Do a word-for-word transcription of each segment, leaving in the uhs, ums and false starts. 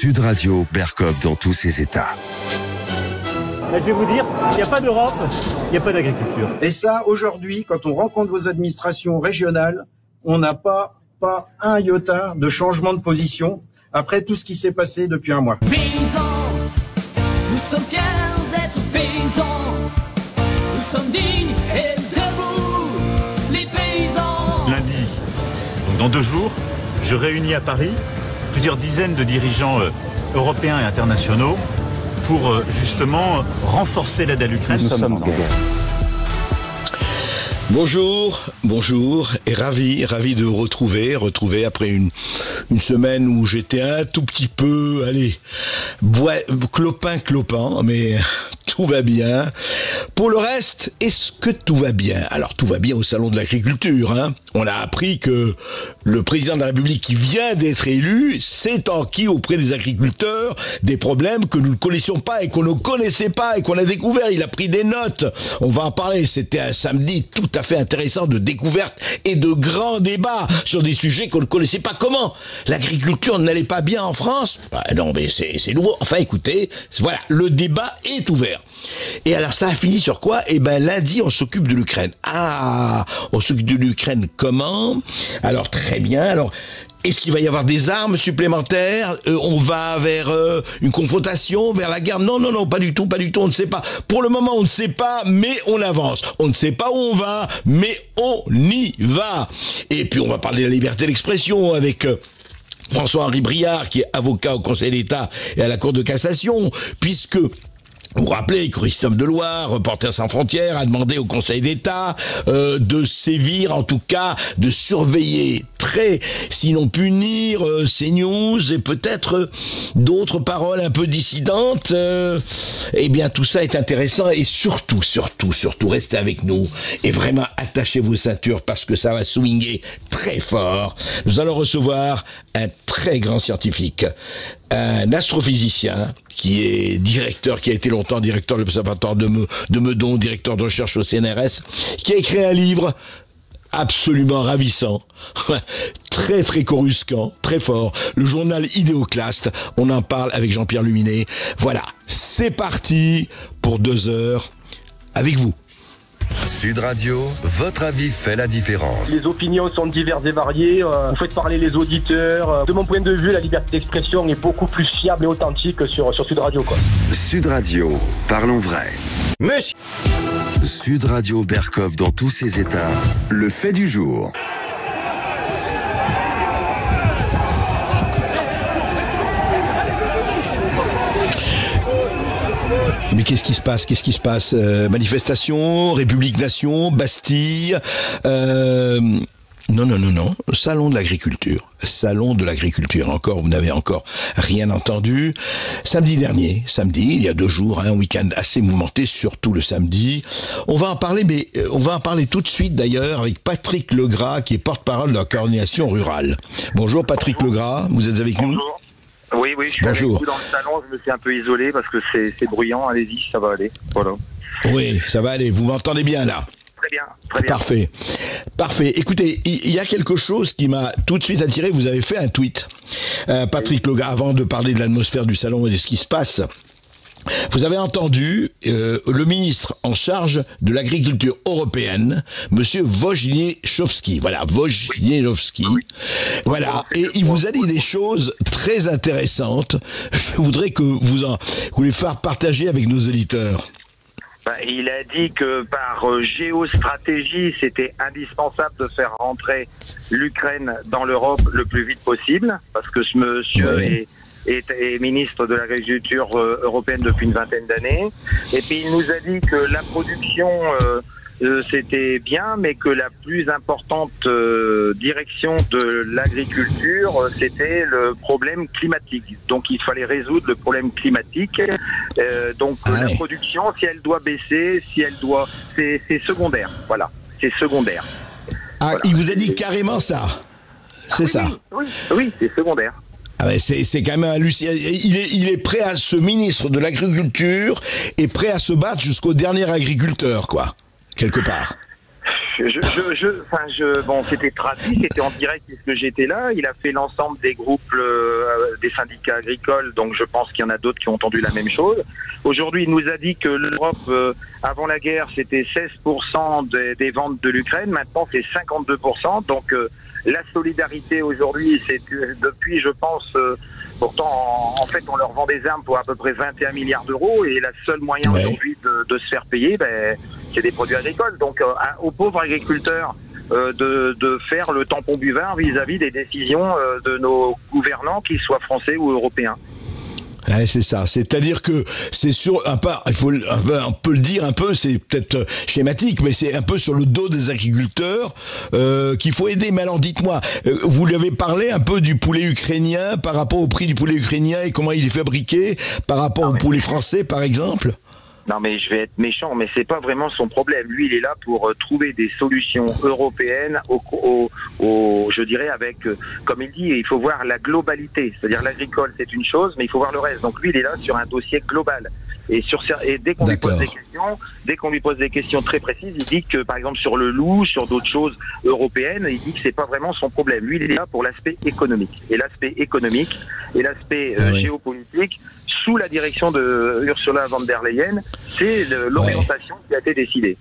Sud Radio, Berkov dans tous ses états. Là, je vais vous dire, il n'y a pas d'Europe, il n'y a pas d'agriculture. Et ça, aujourd'hui, quand on rencontre vos administrations régionales, on n'a pas, pas un iota de changement de position après tout ce qui s'est passé depuis un mois. Paysans, nous sommes fiers d'être paysans. Nous sommes dignes et debout, les paysans. Lundi, donc dans deux jours, je réunis à Paris plusieurs dizaines de dirigeants euh, européens et internationaux pour euh, justement renforcer l'aide à l'Ukraine. Nous sommes en guerre. Bonjour, bonjour, et ravi, ravi de vous retrouver, retrouver après une, une semaine où j'étais un tout petit peu, allez, bois, clopin, clopin, mais tout va bien. Pour le reste, est-ce que tout va bien? Alors, tout va bien au Salon de l'Agriculture, hein. On a appris que le président de la République qui vient d'être élu s'est enquis auprès des agriculteurs des problèmes que nous ne connaissions pas et qu'on ne connaissait pas et qu'on a découvert. Il a pris des notes. On va en parler. C'était un samedi tout à fait intéressant de découverte et de grands débats sur des sujets qu'on ne connaissait pas. Comment l'agriculture n'allait pas bien en France? Bah non, mais c'est, c'est nouveau. Enfin, écoutez, voilà, le débat est ouvert. Et alors, ça a fini sur quoi? Eh ben, lundi, on s'occupe de l'Ukraine. Ah, on s'occupe de l'Ukraine comment? Alors, très bien. Alors, est-ce qu'il va y avoir des armes supplémentaires? euh, On va vers euh, une confrontation, vers la guerre? Non, non, non, pas du tout, pas du tout, on ne sait pas. Pour le moment, on ne sait pas, mais on avance. On ne sait pas où on va, mais on y va. Et puis, on va parler de la liberté d'expression avec... Euh, François-Henri Briard, qui est avocat au Conseil d'État et à la Cour de cassation, puisque... Vous vous rappelez, Christophe Deloire, Reporters sans frontières, a demandé au Conseil d'État euh, de sévir, en tout cas, de surveiller très, sinon punir, euh, CNews et peut-être euh, d'autres paroles un peu dissidentes. Euh, eh bien, tout ça est intéressant et surtout, surtout, surtout, restez avec nous et vraiment attachez vos ceintures parce que ça va swinguer très fort. Nous allons recevoir un très grand scientifique, un astrophysicien qui est directeur, qui a été longtemps directeur de l'Observatoire de, Me, de Meudon, directeur de recherche au C N R S, qui a écrit un livre absolument ravissant, très très coruscant, très fort, le journal Idéoclaste. On en parle avec Jean-Pierre Luminet. Voilà, c'est parti pour deux heures avec vous. Sud Radio, votre avis fait la différence. Les opinions sont diverses et variées, euh, vous faites parler les auditeurs. De mon point de vue, la liberté d'expression est beaucoup plus fiable et authentique que sur, sur Sud Radio, quoi. Sud Radio, parlons vrai. Monsieur Sud Radio, Berkov dans tous ses états, le fait du jour. Mais qu'est-ce qui se passe? Qu'est-ce qui se passe? euh, Manifestation, République Nation, Bastille. Euh, non, non, non, non. Salon de l'agriculture. Salon de l'agriculture. Encore, vous n'avez encore rien entendu. Samedi dernier, samedi, il y a deux jours, hein, un week-end assez mouvementé, surtout le samedi. On va en parler, mais euh, on va en parler tout de suite d'ailleurs avec Patrick Legras, qui est porte-parole de la coordination rurale. Bonjour Patrick Legras, vous êtes avec nous? Bonjour. Oui, oui, je suis Bonjour. avec vous dans le salon, je me suis un peu isolé parce que c'est, c'est bruyant, allez-y, ça va aller. Voilà. Oui, ça va aller, vous m'entendez bien là? Très bien, très bien. Parfait, parfait. Écoutez, il y a quelque chose qui m'a tout de suite attiré, vous avez fait un tweet, euh, Patrick Legras, avant de parler de l'atmosphère du salon et de ce qui se passe. Vous avez entendu euh, le ministre en charge de l'agriculture européenne, Monsieur Wojciechowski. Voilà, Wojciechowski. Oui. Voilà, et il vous a dit des choses très intéressantes. Je voudrais que vous en vous les faire partager avec nos auditeurs. Il a dit que par géostratégie, c'était indispensable de faire rentrer l'Ukraine dans l'Europe le plus vite possible, parce que ce monsieur oui. est... Est, est ministre de l'agriculture euh, européenne depuis une vingtaine d'années. Et puis il nous a dit que la production euh, euh, c'était bien, mais que la plus importante euh, direction de l'agriculture euh, c'était le problème climatique. Donc il fallait résoudre le problème climatique. Euh, donc ah la ouais. production, si elle doit baisser, si elle doit, c'est, c'est secondaire. Voilà, c'est secondaire. Ah, voilà. Il vous a dit carrément ça. C'est ah, oui, ça. Oui, oui, oui, c'est secondaire. Ah ben c'est, c'est quand même hallucinant. Il est, il est prêt à, ce ministre de l'agriculture est prêt à se battre jusqu'au dernier agriculteur, quoi, quelque part. je, je, je, enfin, je, bon, c'était traduit, c'était en direct puisque j'étais là. Il a fait l'ensemble des groupes, euh, des syndicats agricoles, donc je pense qu'il y en a d'autres qui ont entendu la même chose. Aujourd'hui, il nous a dit que l'Europe, euh, avant la guerre, c'était seize pour cent des, des ventes de l'Ukraine. Maintenant, c'est cinquante-deux pour cent. Donc, euh, la solidarité aujourd'hui, c'est depuis, je pense, euh, pourtant, en, en fait, on leur vend des armes pour à peu près vingt et un milliards d'euros, et la seule moyen ouais. aujourd'hui de, de se faire payer, ben, c'est des produits agricoles. Donc, euh, aux pauvres agriculteurs euh, de, de faire le tampon buvard vis-à-vis des décisions euh, de nos gouvernants, qu'ils soient français ou européens. Ouais, c'est ça. C'est-à-dire que c'est sur un peu, il faut un peu, on peut le dire un peu, c'est peut-être schématique, mais c'est un peu sur le dos des agriculteurs euh, qu'il faut aider. Mais alors, dites-moi, euh, vous lui avez parlé un peu du poulet ukrainien par rapport au prix du poulet ukrainien et comment il est fabriqué par rapport ah, au poulet français, par exemple? Non, mais je vais être méchant, mais c'est pas vraiment son problème. Lui, il est là pour euh, trouver des solutions européennes, au, au, au, je dirais avec, euh, comme il dit, il faut voir la globalité. C'est-à-dire l'agricole, c'est une chose, mais il faut voir le reste. Donc lui, il est là sur un dossier global. Et, sur, et dès qu'on lui pose des questions, dès qu'on lui pose des questions très précises, il dit que, par exemple, sur le loup, sur d'autres choses européennes, il dit que c'est pas vraiment son problème. Lui, il est là pour l'aspect économique. Et l'aspect économique et l'aspect euh, oui. géopolitique, sous la direction de Ursula von der Leyen, c'est l'orientation ouais. qui a été décidée.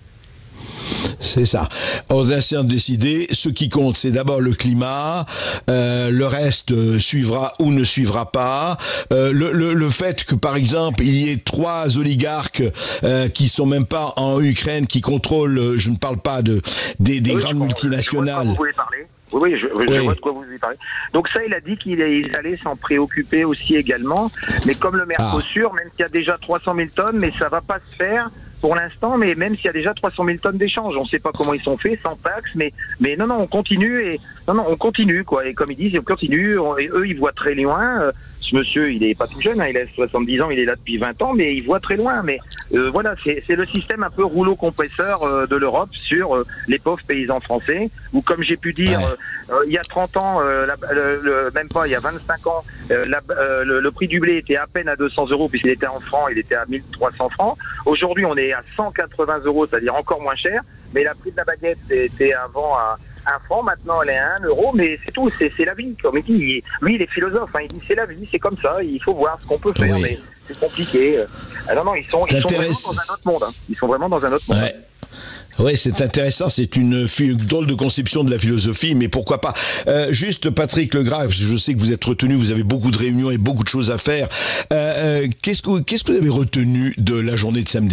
C'est ça. Orientation décidée. Ce qui compte, c'est d'abord le climat. Euh, le reste euh, suivra ou ne suivra pas. Euh, le, le, le fait que, par exemple, il y ait trois oligarques euh, qui sont même pas en Ukraine, qui contrôlent. Je ne parle pas de des, des oui, grandes je multinationales. Vous voulez parler? Oui, oui, je, je oui. vois de quoi vous lui parlez. Donc ça, il a dit qu'il allait s'en préoccuper aussi également. Mais comme le Mercosur, ah. même s'il y a déjà trois cent mille tonnes, mais ça va pas se faire pour l'instant, mais même s'il y a déjà trois cent mille tonnes d'échanges, on ne sait pas comment ils sont faits, sans taxe, mais mais non, non, on continue et non, non, on continue quoi. Et comme ils disent, on continue. On, et eux, ils voient très loin. Euh, ce monsieur, il est pas tout jeune, hein, il a soixante-dix ans, il est là depuis vingt ans, mais il voit très loin. Mais euh, voilà, c'est c'est le système un peu rouleau compresseur euh, de l'Europe sur euh, les pauvres paysans français. Ou comme j'ai pu dire, ouais. euh, il y a trente ans, euh, la, le, le, même pas, il y a vingt-cinq ans, euh, la, euh, le, le prix du blé était à peine à deux cents euros puisqu'il était en francs, il était à mille trois cents francs. Aujourd'hui, on est à cent quatre-vingts euros, c'est-à-dire encore moins cher. Mais la prix de la baguette était avant à un franc, maintenant elle est à un euro, mais c'est tout, c'est, c'est la vie. Comme il dit, lui il est philosophe, hein, il dit c'est la vie, c'est comme ça, il faut voir ce qu'on peut faire, oui. mais c'est compliqué. Ah non, non, ils sont, ils sont vraiment dans un autre monde. Hein. Ils sont vraiment dans un autre monde. Ouais. Oui, c'est intéressant, c'est une, une drôle de conception de la philosophie, mais pourquoi pas. Euh, juste, Patrick Legrave, je sais que vous êtes retenu, vous avez beaucoup de réunions et beaucoup de choses à faire. Euh, euh, qu'est-ce que, qu'est-ce que vous avez retenu de la journée de samedi ?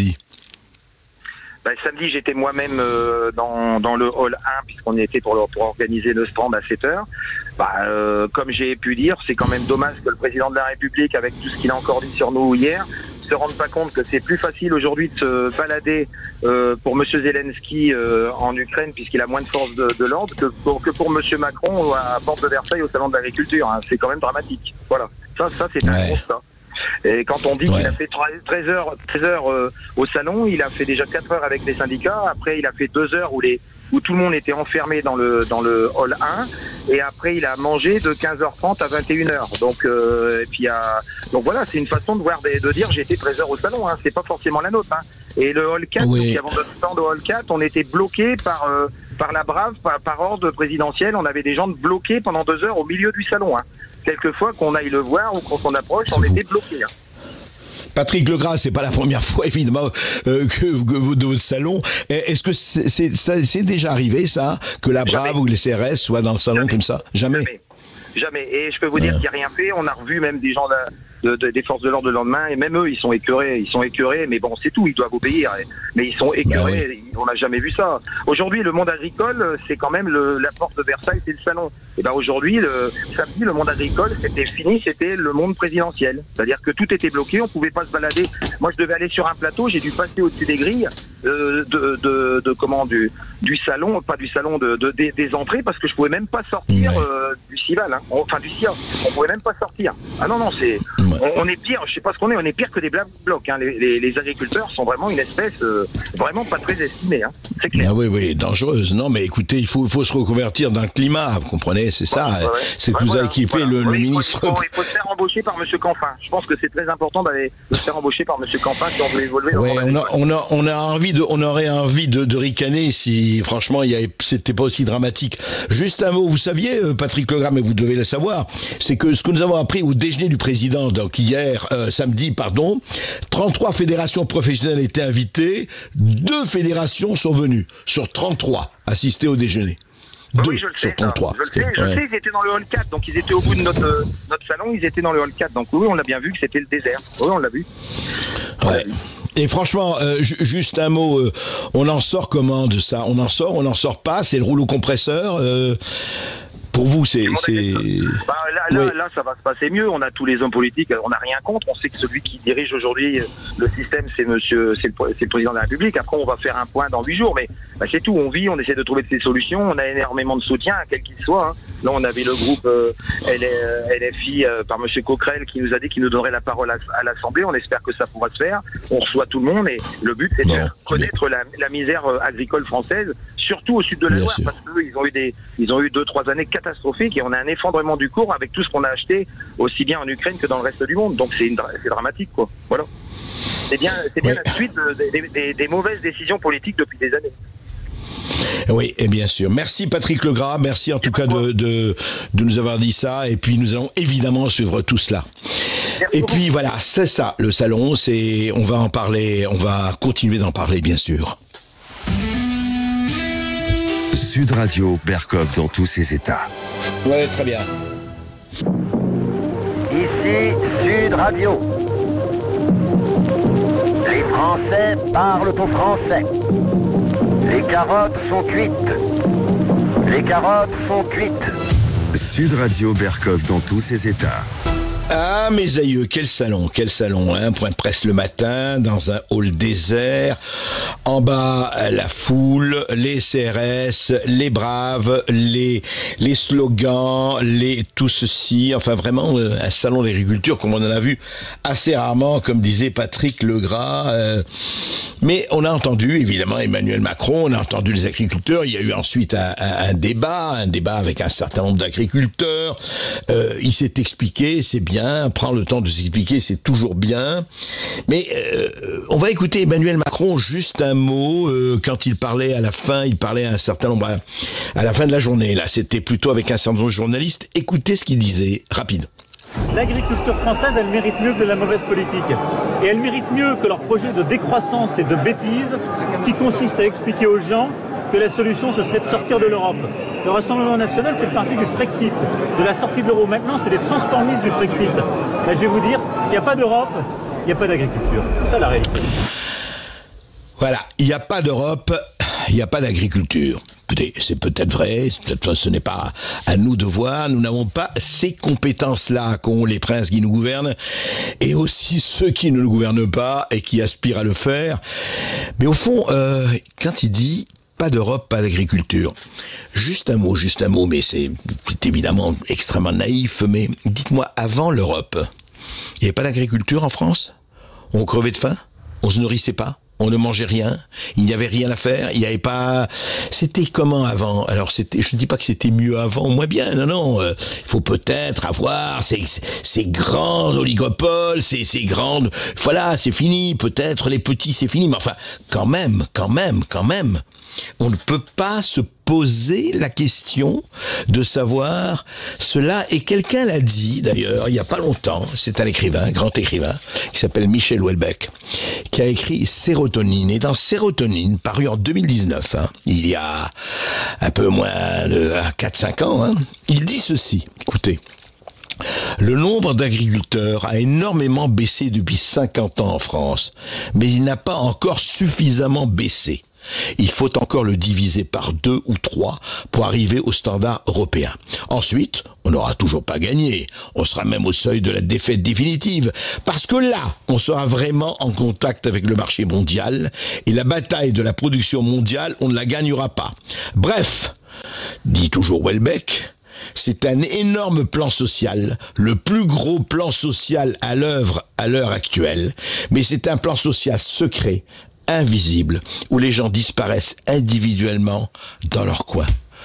Ben, samedi, j'étais moi-même euh, dans, dans le hall un, puisqu'on y était pour, le, pour organiser le stand à sept heures. Ben, euh, comme j'ai pu dire, c'est quand même dommage que le président de la République, avec tout ce qu'il a encore dit sur nous hier, se rende pas compte que c'est plus facile aujourd'hui de se balader euh, pour Monsieur Zelensky euh, en Ukraine, puisqu'il a moins de force de, de l'ordre, que pour, que pour Monsieur Macron à Porte de Versailles au Salon de l'Agriculture. Hein. C'est quand même dramatique. Voilà. Ça, ça c'est un ouais. constat. Et quand on dit ouais. qu'il a fait treize heures, treize heures euh, au salon, il a fait déjà quatre heures avec les syndicats. Après, il a fait deux heures où les où tout le monde était enfermé dans le dans le hall un. Et après, il a mangé de quinze heures trente à vingt et une heures. Donc, euh, et puis, euh, donc voilà, c'est une façon de voir des, de dire j'ai été treize heures au salon. Hein. C'est pas forcément la nôtre. Hein. Et le hall quatre, oui. donc, avant notre stand au hall quatre, on était bloqué par euh, par la brave, par, par ordre présidentiel. On avait des gens bloqués pendant deux heures au milieu du salon. Hein. Quelquefois qu'on aille le voir ou qu'on s'en approche, c'est on vous. était bloqué. Hein. Patrick Legras, c'est pas la première fois évidemment euh, que, que vous de votre salon. Est-ce que c'est, c'est, ça, c'est déjà arrivé ça, que la Brave Jamais. ou les C R S soient dans le salon Jamais. comme ça? Jamais. Jamais. Jamais. Et je peux vous dire euh. qu'il n'y a rien fait. On a revu même des gens de, de, de, des forces de l'ordre le lendemain, et même eux, ils sont écœurés. Ils sont écœurés, mais bon, c'est tout. Ils doivent obéir. Mais ils sont écœurés. Bah oui. On n'a jamais vu ça. Aujourd'hui, le monde agricole, c'est quand même le, la porte de Versailles, c'est le salon. Et ben aujourd'hui, le samedi, le monde agricole, c'était fini. C'était le monde présidentiel. C'est-à-dire que tout était bloqué. On pouvait pas se balader. Moi, je devais aller sur un plateau. J'ai dû passer au-dessus des grilles euh, de, de, de comment du, du salon, pas du salon, de, de des, des entrées, parce que je pouvais même pas sortir euh, du Cival. Hein. Enfin du C I A. On pouvait même pas sortir. Ah non non, c'est on, on est pire. Je sais pas ce qu'on est. On est pire que des black blocs. Hein. Les, les, les agriculteurs sont vraiment une espèce euh, vraiment pas très estimée. Hein. C'est clair. Ah oui oui, dangereuse. Non mais écoutez, il faut il faut se reconvertir dans le climat. Vous comprenez, c'est ça. Ouais, ouais. C'est que ouais, vous voilà, avez équipé voilà. le, le oui, ministre. Il faut, il faut se faire embaucher par Monsieur Canfin. Je pense que c'est très important d'aller se faire embaucher par Monsieur Canfin si on veut évoluer. Ouais, on a on a on a envie de on aurait envie de, de ricaner si puis franchement, il y avait, c'était pas aussi dramatique. Juste un mot, vous saviez, Patrick Legras, mais vous devez le savoir, c'est que ce que nous avons appris au déjeuner du président, donc hier, euh, samedi, pardon, trente-trois fédérations professionnelles étaient invitées, deux fédérations sont venues sur trente-trois assister au déjeuner. Oui, Deux oui, je le sur sais, trente-trois. je le sais, je ouais. sais, ils étaient dans le hall quatre, donc ils étaient au bout de notre, euh, notre salon, ils étaient dans le hall quatre, donc oui, on l'a bien vu que c'était le désert. Oui, on l'a vu. Ouais. Et franchement, euh, j- juste un mot, euh, on en sort comment de ça? On en sort, on n'en sort pas? C'est le rouleau compresseur euh, Pour vous, c'est... c'est... Bah, là, là, Oui. là, ça va se passer mieux. On a tous les hommes politiques, on n'a rien contre. On sait que celui qui dirige aujourd'hui le système, c'est monsieur, c'est le, c'est le président de la République. Après, on va faire un point dans huit jours, mais bah, c'est tout. On vit, on essaie de trouver des solutions. On a énormément de soutien, quel qu'il soit. Hein. Là, on avait le groupe euh, L F I euh, par monsieur Coquerel qui nous a dit qu'il nous donnerait la parole à, à l'Assemblée. On espère que ça pourra se faire. On reçoit tout le monde et le but, c'est de Non, connaître la, la misère euh, agricole française, surtout au sud de la Bien Loire, sûr. parce qu'ils ont eu des, ils ont eu deux, trois années catastrophiques et on a un effondrement du cours avec tout ce qu'on a acheté aussi bien en Ukraine que dans le reste du monde. Donc c'est, une, c'est dramatique, quoi. Voilà. C'est bien, c'est bien Oui. la suite de- des, des- des mauvaises décisions politiques depuis des années. Oui, et bien sûr. Merci Patrick Legras, merci en tout cas de, de, de nous avoir dit ça, et puis nous allons évidemment suivre tout cela. Merci Et beaucoup. puis voilà, c'est ça, le salon, c'est, on va en parler, on va continuer d'en parler bien sûr. Sud Radio, Berkov dans tous ses états. Ouais, très bien. Ici Sud Radio. Les Français parlent au français. Les carottes sont cuites. Les carottes sont cuites. Sud Radio, Berkov dans tous ses états. Ah, mes aïeux, quel salon, quel salon, hein, point de presse le matin, dans un hall désert, en bas, la foule, les C R S, les braves, les, les slogans, les, tout ceci, enfin vraiment, euh, un salon d'agriculture comme on en a vu assez rarement, comme disait Patrick Legras, euh, mais on a entendu, évidemment, Emmanuel Macron, on a entendu les agriculteurs, il y a eu ensuite un, un, un débat, un débat avec un certain nombre d'agriculteurs, euh, il s'est expliqué, c'est bien, prend le temps de s'expliquer, c'est toujours bien. Mais euh, on va écouter Emmanuel Macron, juste un mot, euh, quand il parlait à la fin, il parlait à un certain nombre, à, à la fin de la journée, là, c'était plutôt avec un certain nombre de journalistes. Écoutez ce qu'il disait, rapide. L'agriculture française, elle mérite mieux que de la mauvaise politique. Et elle mérite mieux que leur projet de décroissance et de bêtise qui consiste à expliquer aux gens que la solution, ce serait de sortir de l'Europe. Le Rassemblement national, c'est le parti du Frexit, de la sortie de l'euro. Maintenant, c'est les transformistes du Frexit. Là, je vais vous dire, s'il n'y a pas d'Europe, il n'y a pas d'agriculture. C'est ça la réalité. Voilà, il n'y a pas d'Europe, il n'y a pas d'agriculture. Écoutez, c'est peut-être vrai, c'est peut-être, ce n'est pas à nous de voir, nous n'avons pas ces compétences-là qu'ont les princes qui nous gouvernent, et aussi ceux qui ne nous gouvernent pas et qui aspirent à le faire. Mais au fond, euh, quand il dit pas d'Europe, pas d'agriculture, juste un mot, juste un mot, mais c'est, c'est évidemment extrêmement naïf, mais dites-moi, avant l'Europe, il n'y avait pas d'agriculture en France? On crevait de faim? On se nourrissait pas? On ne mangeait rien, il n'y avait rien à faire, il n'y avait pas... C'était comment avant? Alors, c'était, je ne dis pas que c'était mieux avant ou moins bien, non, non. Euh, il faut peut-être avoir ces, ces grands oligopoles, ces, ces grandes... Voilà, c'est fini, peut-être les petits, c'est fini, mais enfin, quand même, quand même, quand même, on ne peut pas se poser la question de savoir cela. Et quelqu'un l'a dit, d'ailleurs, il n'y a pas longtemps, c'est un écrivain, un grand écrivain, qui s'appelle Michel Houellebecq, qui a écrit Sérotonine. Et dans Sérotonine, paru en deux mille dix-neuf, hein, il y a un peu moins de quatre cinq ans, hein, il dit ceci, écoutez. Le nombre d'agriculteurs a énormément baissé depuis cinquante ans en France, mais il n'a pas encore suffisamment baissé. Il faut encore le diviser par deux ou trois pour arriver au standard européen. Ensuite, on n'aura toujours pas gagné. On sera même au seuil de la défaite définitive. Parce que là, on sera vraiment en contact avec le marché mondial et la bataille de la production mondiale, on ne la gagnera pas. Bref, dit toujours Houellebecq, c'est un énorme plan social, le plus gros plan social à l'œuvre à l'heure actuelle, mais c'est un plan social secret, invisible, où les gens disparaissent individuellement dans leur coin.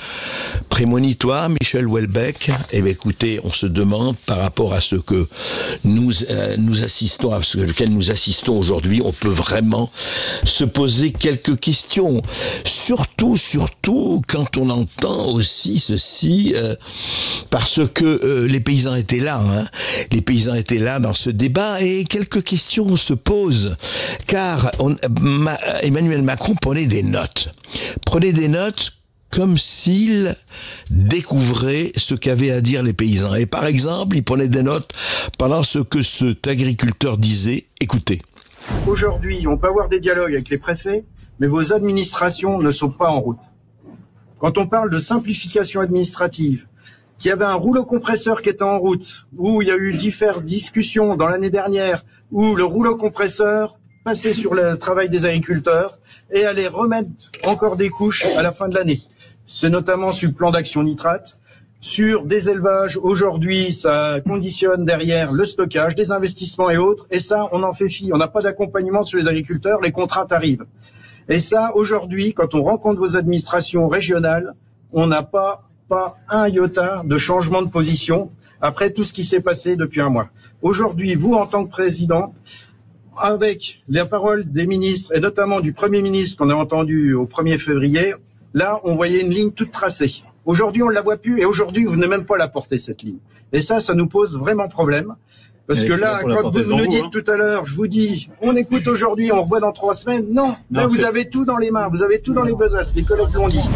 prémonitoire, Michel Houellebecq. Eh bien, écoutez, on se demande par rapport à ce que nous euh, nous assistons, à ce lequel nous assistons aujourd'hui, on peut vraiment se poser quelques questions. Surtout, surtout quand on entend aussi ceci, euh, parce que euh, les paysans étaient là, hein. Les paysans étaient là dans ce débat et quelques questions se posent, car on, ma, Emmanuel Macron prenait des notes, prenait des notes comme s'il découvrait ce qu'avaient à dire les paysans. Et par exemple, il prenait des notes pendant ce que cet agriculteur disait. Écoutez. Aujourd'hui, on peut avoir des dialogues avec les préfets, mais vos administrations ne sont pas en route. Quand on parle de simplification administrative, qu'il y avait un rouleau compresseur qui était en route, où il y a eu diverses discussions dans l'année dernière, où le rouleau compresseur passait sur le travail des agriculteurs et allait remettre encore des couches à la fin de l'année. C'est notamment sur le plan d'action nitrate. Sur des élevages, aujourd'hui, ça conditionne derrière le stockage, des investissements et autres. Et ça, on en fait fi. On n'a pas d'accompagnement sur les agriculteurs, les contrats arrivent. Et ça, aujourd'hui, quand on rencontre vos administrations régionales, on n'a pas, pas un iota de changement de position après tout ce qui s'est passé depuis un mois. Aujourd'hui, vous, en tant que président, avec les paroles des ministres, et notamment du Premier ministre qu'on a entendu au premier février, là, on voyait une ligne toute tracée. Aujourd'hui, on ne la voit plus, et aujourd'hui, vous n'avez même pas la porter, cette ligne. Et ça, ça nous pose vraiment problème. Parce et que là, quand vous nous dites hein. tout à l'heure, je vous dis, on écoute aujourd'hui, on revoit dans trois semaines. Non, non là, vous avez tout dans les mains, vous avez tout dans les besaces, les collègues l'ont dit.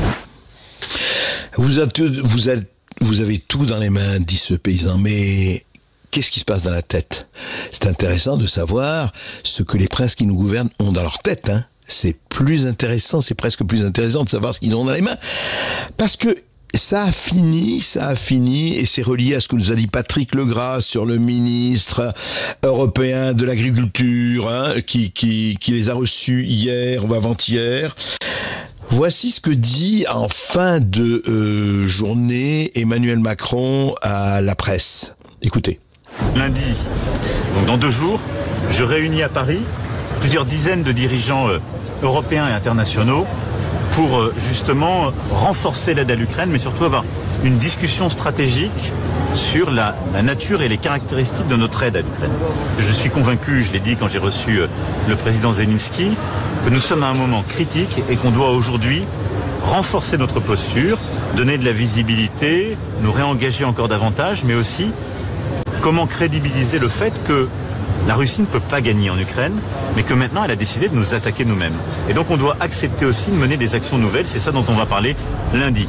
Vous avez, vous, avez, vous avez tout dans les mains, dit ce paysan, mais qu'est-ce qui se passe dans la tête? C'est intéressant de savoir ce que les princes qui nous gouvernent ont dans leur tête, hein. C'est plus intéressant, c'est presque plus intéressant de savoir ce qu'ils ont dans les mains. Parce que ça a fini, ça a fini, et c'est relié à ce que nous a dit Patrick Legras sur le ministre européen de l'agriculture, hein, qui, qui, qui les a reçus hier ou avant-hier. Voici ce que dit en fin de euh, journée Emmanuel Macron à la presse. Écoutez. Lundi, donc dans deux jours, je réunis à Paris plusieurs dizaines de dirigeants euh, européens et internationaux pour euh, justement renforcer l'aide à l'Ukraine, mais surtout avoir une discussion stratégique sur la, la nature et les caractéristiques de notre aide à l'Ukraine. Je suis convaincu, je l'ai dit quand j'ai reçu euh, le président Zelensky, que nous sommes à un moment critique et qu'on doit aujourd'hui renforcer notre posture, donner de la visibilité, nous réengager encore davantage, mais aussi comment crédibiliser le fait que la Russie ne peut pas gagner en Ukraine, mais que maintenant elle a décidé de nous attaquer nous-mêmes. Et donc on doit accepter aussi de mener des actions nouvelles, c'est ça dont on va parler lundi.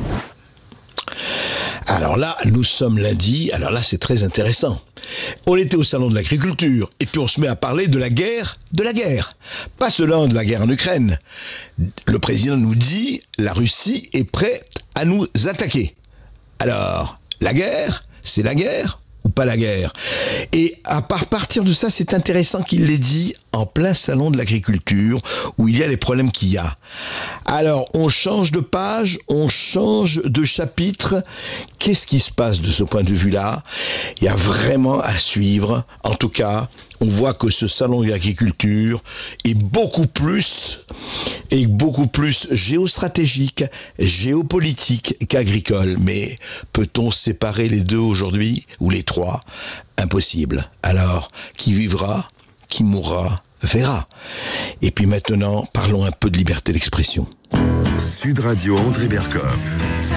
Alors là, nous sommes lundi, alors là c'est très intéressant. On était au salon de l'agriculture, et puis on se met à parler de la guerre, de la guerre. Pas seulement de la guerre en Ukraine. Le président nous dit, la Russie est prête à nous attaquer. Alors, la guerre, c'est la guerre ou pas la guerre? Et à partir de ça, c'est intéressant qu'il l'ait dit en plein salon de l'agriculture, où il y a les problèmes qu'il y a. Alors, on change de page, on change de chapitre. Qu'est-ce qui se passe de ce point de vue-là? Il y a vraiment à suivre. En tout cas, on voit que ce salon de l'agriculture est beaucoup plus, est beaucoup plus géostratégique, géopolitique qu'agricole. Mais peut-on séparer les deux aujourd'hui, ou les trois? Impossible. Alors, qui vivra, qui mourra, verra. Et puis maintenant, parlons un peu de liberté d'expression. Sud Radio André Berkoff.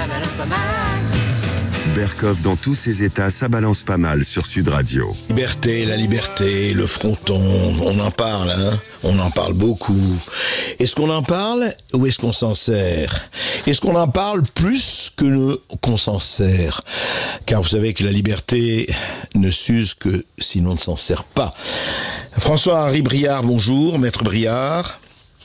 Berkoff dans tous ses états, ça balance pas mal sur Sud Radio. Liberté, la liberté, le fronton, on en parle, hein, on en parle beaucoup. Est-ce qu'on en parle ou est-ce qu'on s'en sert? Est-ce qu'on en parle plus que le, qu'on s'en sert? Car vous savez que la liberté ne s'use que si l'on ne s'en sert pas. François-Henri Briard, bonjour, maître Briard.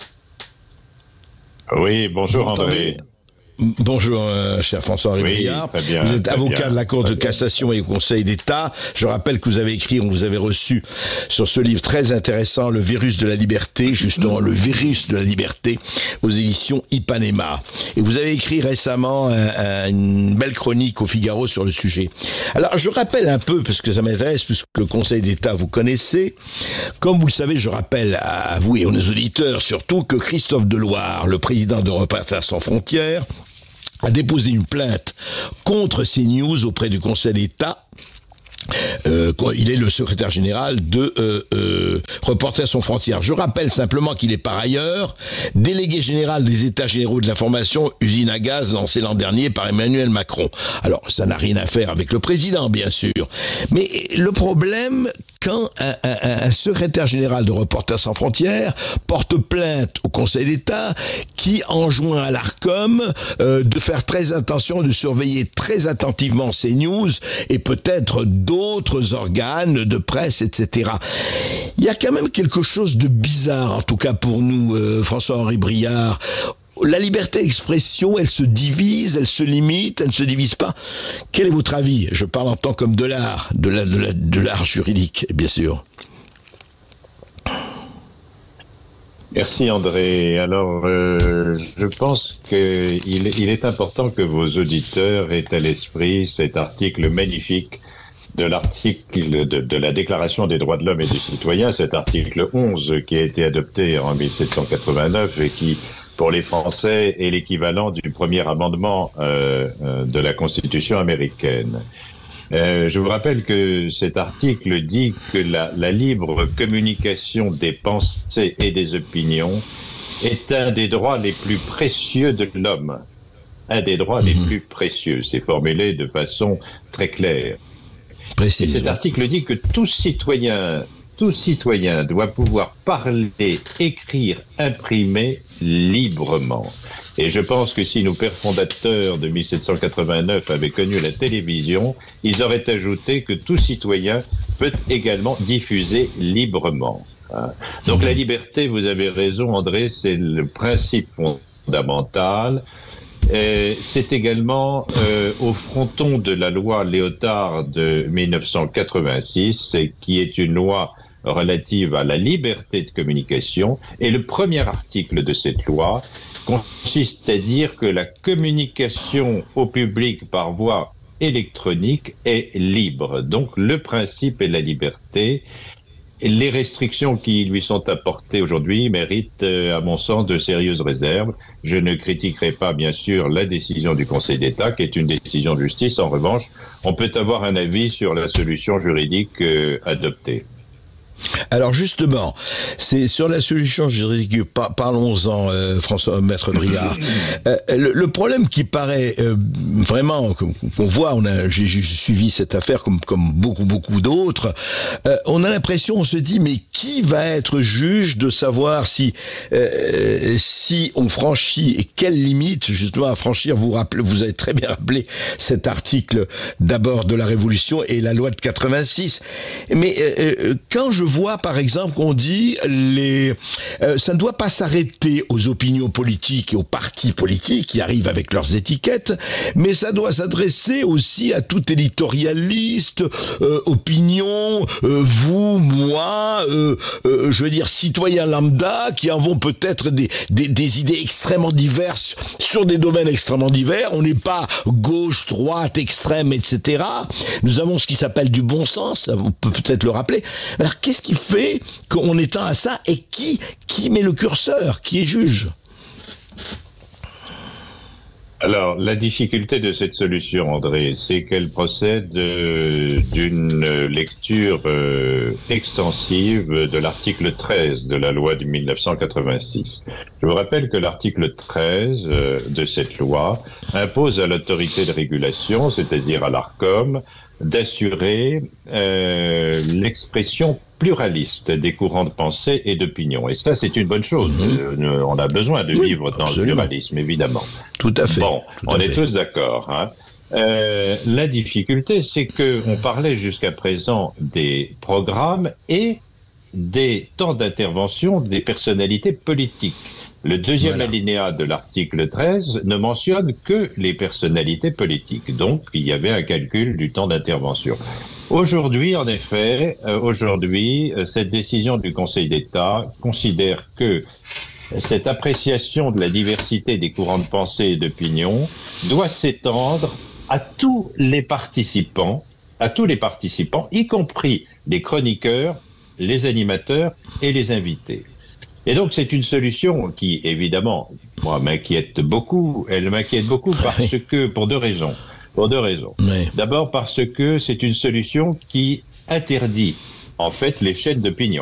Oui, bonjour André. Bonjour, euh, cher François-Henri oui, Briard. Très bien, vous êtes très avocat bien, de la Cour de bien. cassation et au Conseil d'État. Je rappelle que vous avez écrit, on vous avait reçu sur ce livre très intéressant, Le virus de la liberté, justement, le virus de la liberté, aux éditions Ipanema. Et vous avez écrit récemment un, un, une belle chronique au Figaro sur le sujet. Alors, je rappelle un peu, parce que ça m'intéresse, puisque le Conseil d'État, vous connaissez. Comme vous le savez, je rappelle à vous et aux auditeurs surtout que Christophe Deloire, le président de Reporters sans frontières, a déposé une plainte contre CNews auprès du Conseil d'État. Euh, il est le secrétaire général de euh, euh, Reporters sans frontières. Je rappelle simplement qu'il est par ailleurs délégué général des États généraux de l'information, usine à gaz lancée l'an dernier par Emmanuel Macron. Alors, ça n'a rien à faire avec le président, bien sûr. Mais le problème, quand un, un, un secrétaire général de Reporters sans frontières porte plainte au Conseil d'État qui enjoint à l'Arcom euh, de faire très attention, de surveiller très attentivement ces news et peut-être d'autres organes de presse, et cetera. Il y a quand même quelque chose de bizarre, en tout cas pour nous, euh, François-Henri Briard. La liberté d'expression, elle se divise, elle se limite, elle ne se divise pas. Quel est votre avis? Je parle en tant qu'homme de l'art, de, la, de, la, de l'art juridique, bien sûr. Merci André. Alors, euh, je pense qu'il il est important que vos auditeurs aient à l'esprit cet article magnifique de l'article de, de la Déclaration des droits de l'homme et du citoyen, cet article onze qui a été adopté en mille sept cent quatre-vingt-neuf et qui, pour les Français, est l'équivalent du premier amendement euh, euh, de la Constitution américaine. Euh, je vous rappelle que cet article dit que la, la libre communication des pensées et des opinions est un des droits les plus précieux de l'homme. Un des droits mmh. les plus précieux. C'est formulé de façon très claire. Précis. Et cet article dit que tout citoyen, tout citoyen doit pouvoir parler, écrire, imprimer librement. Et je pense que si nos pères fondateurs de mille sept cent quatre-vingt-neuf avaient connu la télévision, ils auraient ajouté que tout citoyen peut également diffuser librement. Donc mmh. la liberté, vous avez raison André, c'est le principe fondamental. Et c'est également euh, au fronton de la loi Léotard de mille neuf cent quatre-vingt-six, qui est une loi relative à la liberté de communication. Et le premier article de cette loi consiste à dire que la communication au public par voie électronique est libre. Donc le principe est la liberté. Les restrictions qui lui sont apportées aujourd'hui méritent, à mon sens, de sérieuses réserves. Je ne critiquerai pas, bien sûr, la décision du Conseil d'État, qui est une décision de justice. En revanche, on peut avoir un avis sur la solution juridique euh, adoptée. Alors justement, c'est sur la solution juridique, par, parlons-en, euh, François Maître Briard. euh, le, le problème qui paraît euh, vraiment, qu'on voit, on a, j'ai, j'ai suivi cette affaire comme, comme beaucoup, beaucoup d'autres, euh, on a l'impression, on se dit, mais qui va être juge de savoir si, euh, si on franchit, et quelles limites justement à franchir, vous rappelez, vous avez très bien rappelé cet article d'abord de la Révolution et la loi de quatre-vingt-six. Mais euh, quand je vois par exemple qu'on dit les euh, ça ne doit pas s'arrêter aux opinions politiques et aux partis politiques qui arrivent avec leurs étiquettes, mais ça doit s'adresser aussi à tout éditorialiste, euh, opinion, euh, vous, moi, euh, euh, je veux dire citoyens lambda qui en vont peut-être des, des, des idées extrêmement diverses sur des domaines extrêmement divers. On n'est pas gauche, droite, extrême, et cetera. Nous avons ce qui s'appelle du bon sens, on peut peut-être le rappeler. Alors qu'est-ce qui fait qu'on étend à ça et qui, qui met le curseur, qui est juge? Alors, la difficulté de cette solution, André, c'est qu'elle procède euh, d'une lecture euh, extensive de l'article treize de la loi de mille neuf cent quatre-vingt-six. Je vous rappelle que l'article treize euh, de cette loi impose à l'autorité de régulation, c'est-à-dire à l'Arcom, d'assurer euh, l'expression pluraliste des courants de pensée et d'opinion. Et ça, c'est une bonne chose. Mmh. Euh, on a besoin de oui, vivre dans absolument. Le pluralisme, évidemment. Tout à fait. Bon, Tout on est fait. tous d'accord. Hein. Euh, la difficulté, c'est que on parlait jusqu'à présent des programmes et des temps d'intervention des personnalités politiques. Le deuxième voilà. alinéa de l'article treize ne mentionne que les personnalités politiques. Donc, il y avait un calcul du temps d'intervention. Aujourd'hui, en effet, euh, aujourd'hui, euh, cette décision du Conseil d'État considère que cette appréciation de la diversité des courants de pensée et d'opinion doit s'étendre à tous les participants, à tous les participants, y compris les chroniqueurs, les animateurs et les invités. Et donc, c'est une solution qui, évidemment, moi, m'inquiète beaucoup. Elle m'inquiète beaucoup parce que, pour deux raisons. Pour deux raisons. Oui. D'abord, parce que c'est une solution qui interdit, en fait, les chaînes d'opinion.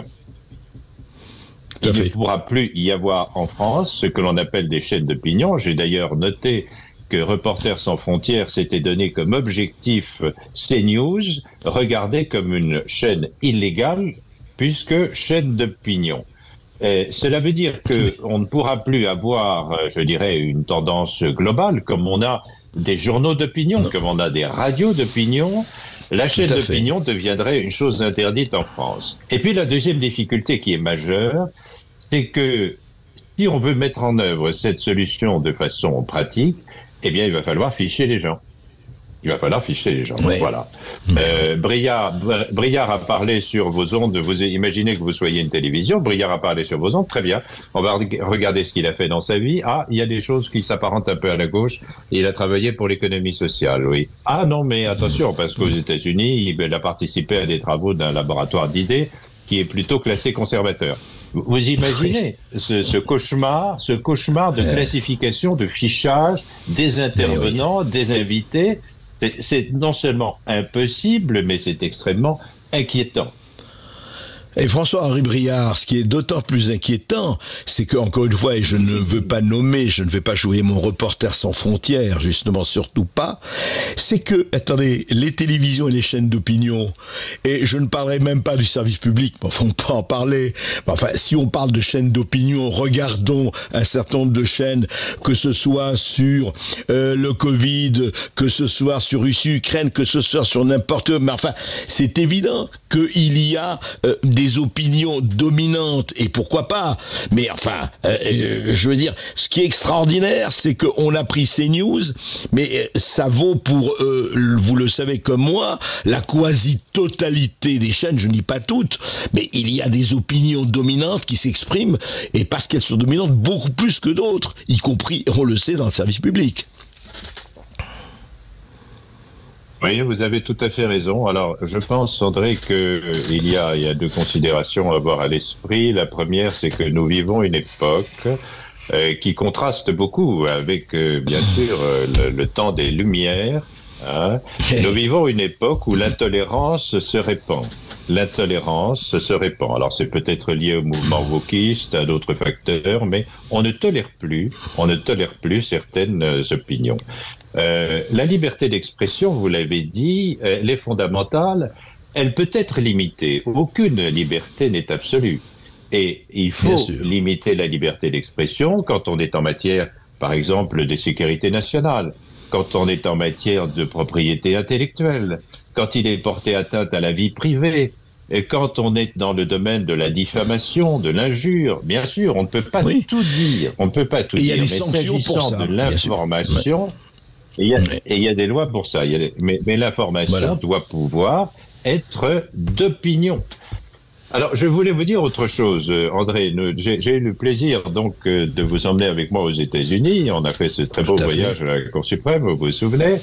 Il ne pourra plus y avoir en France ce que l'on appelle des chaînes d'opinion. J'ai d'ailleurs noté que Reporters sans frontières s'était donné comme objectif CNews, regardé comme une chaîne illégale, puisque chaîne d'opinion. Et cela veut dire qu'on ne pourra plus avoir, je dirais, une tendance globale, comme on a des journaux d'opinion, comme on a des radios d'opinion. La chaîne d'opinion deviendrait une chose interdite en France. Et puis la deuxième difficulté qui est majeure, c'est que si on veut mettre en œuvre cette solution de façon pratique, eh bien il va falloir ficher les gens. Il va falloir ficher les gens. Oui. Voilà. Euh, Briard, Briard a parlé sur vos ondes. Vous imaginez que vous soyez une télévision. Briard a parlé sur vos ondes. Très bien. On va regarder ce qu'il a fait dans sa vie. Ah, il y a des choses qui s'apparentent un peu à la gauche. Il a travaillé pour l'économie sociale. Oui. Ah non, mais attention, parce qu'aux États-Unis, il a participé à des travaux d'un laboratoire d'idées qui est plutôt classé conservateur. Vous imaginez ce, ce cauchemar, ce cauchemar de classification, de fichage des intervenants, des invités. C'est, c'est non seulement impossible, mais c'est extrêmement inquiétant. Et François-Henri Briard, ce qui est d'autant plus inquiétant, c'est que, encore une fois, et je ne veux pas nommer, je ne vais pas jouer mon reporter sans frontières, justement, surtout pas, c'est que, attendez, les télévisions et les chaînes d'opinion, et je ne parlerai même pas du service public, mais enfin, on peut en parler, enfin, si on parle de chaînes d'opinion, regardons un certain nombre de chaînes, que ce soit sur euh, le Covid, que ce soit sur Russie-Ukraine, que ce soit sur n'importe quoi, mais enfin, c'est évident qu'il y a euh, des opinions dominantes, et pourquoi pas, mais enfin, euh, je veux dire, ce qui est extraordinaire, c'est qu'on a pris CNews, mais ça vaut pour, euh, vous le savez comme moi, la quasi-totalité des chaînes, je ne dis pas toutes, mais il y a des opinions dominantes qui s'expriment, et parce qu'elles sont dominantes, beaucoup plus que d'autres, y compris, on le sait, dans le service public. Oui, vous avez tout à fait raison. Alors, je pense, André, que euh, il y a, il y a deux considérations à avoir à l'esprit. La première, c'est que nous vivons une époque euh, qui contraste beaucoup avec, euh, bien sûr, euh, le, le temps des Lumières. Hein. Nous vivons une époque où l'intolérance se répand. L'intolérance se répand. Alors, c'est peut-être lié au mouvement wokiste, à d'autres facteurs, mais on ne tolère plus, on ne tolère plus certaines euh, opinions. Euh, la liberté d'expression, vous l'avez dit, elle est fondamentale. Elle peut être limitée. Aucune liberté n'est absolue. Et il faut limiter la liberté d'expression quand on est en matière, par exemple, de sécurité nationale, quand on est en matière de propriété intellectuelle, quand il est porté atteinte à la vie privée, et quand on est dans le domaine de la diffamation, de l'injure. Bien sûr, on ne peut pas oui. tout dire. On ne peut pas tout et dire. Mais s'agissant de l'information, et il y, a, y a des lois pour ça. Il y a des, mais mais l'information voilà. doit pouvoir être d'opinion. Alors, je voulais vous dire autre chose, André. J'ai, j'ai eu le plaisir donc de vous emmener avec moi aux États-Unis. On a fait ce très beau Tout voyage à, à la Cour suprême, vous vous souvenez.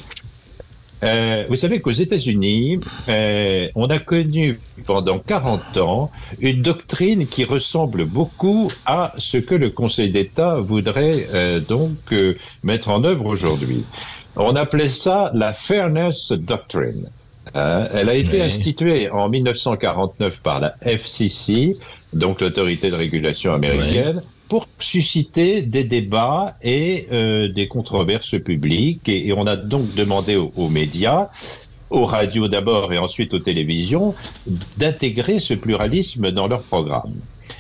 Euh, vous savez qu'aux États-Unis, euh, on a connu pendant quarante ans une doctrine qui ressemble beaucoup à ce que le Conseil d'État voudrait euh, donc euh, mettre en œuvre aujourd'hui. On appelait ça la Fairness Doctrine. Euh, elle a été oui. instituée en mille neuf cent quarante-neuf par la F C C, donc l'autorité de régulation américaine, oui. pour susciter des débats et euh, des controverses publiques. Et, et on a donc demandé aux, aux médias, aux radios d'abord et ensuite aux télévisions, d'intégrer ce pluralisme dans leur programme.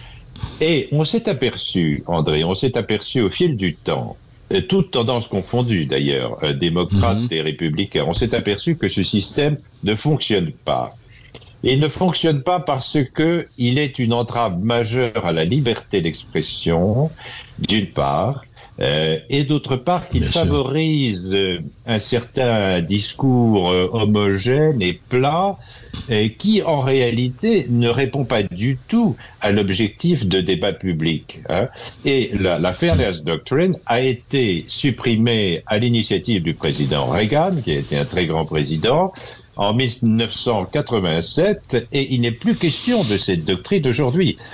Et on s'est aperçu, André, on s'est aperçu au fil du temps, toutes tendances confondues d'ailleurs, euh, démocrates mmh. et républicains, on s'est aperçu que ce système ne fonctionne pas. Il ne fonctionne pas parce que il est une entrave majeure à la liberté d'expression, d'une part, euh, et d'autre part qu'il Bien favorise sûr. un certain discours euh, homogène et plat euh, qui, en réalité, ne répond pas du tout à l'objectif de débat public. Hein. Et la, la Fairness Doctrine a été supprimée à l'initiative du président Reagan, qui a été un très grand président, en mille neuf cent quatre-vingt-sept, et il n'est plus question de cette doctrine aujourd'hui.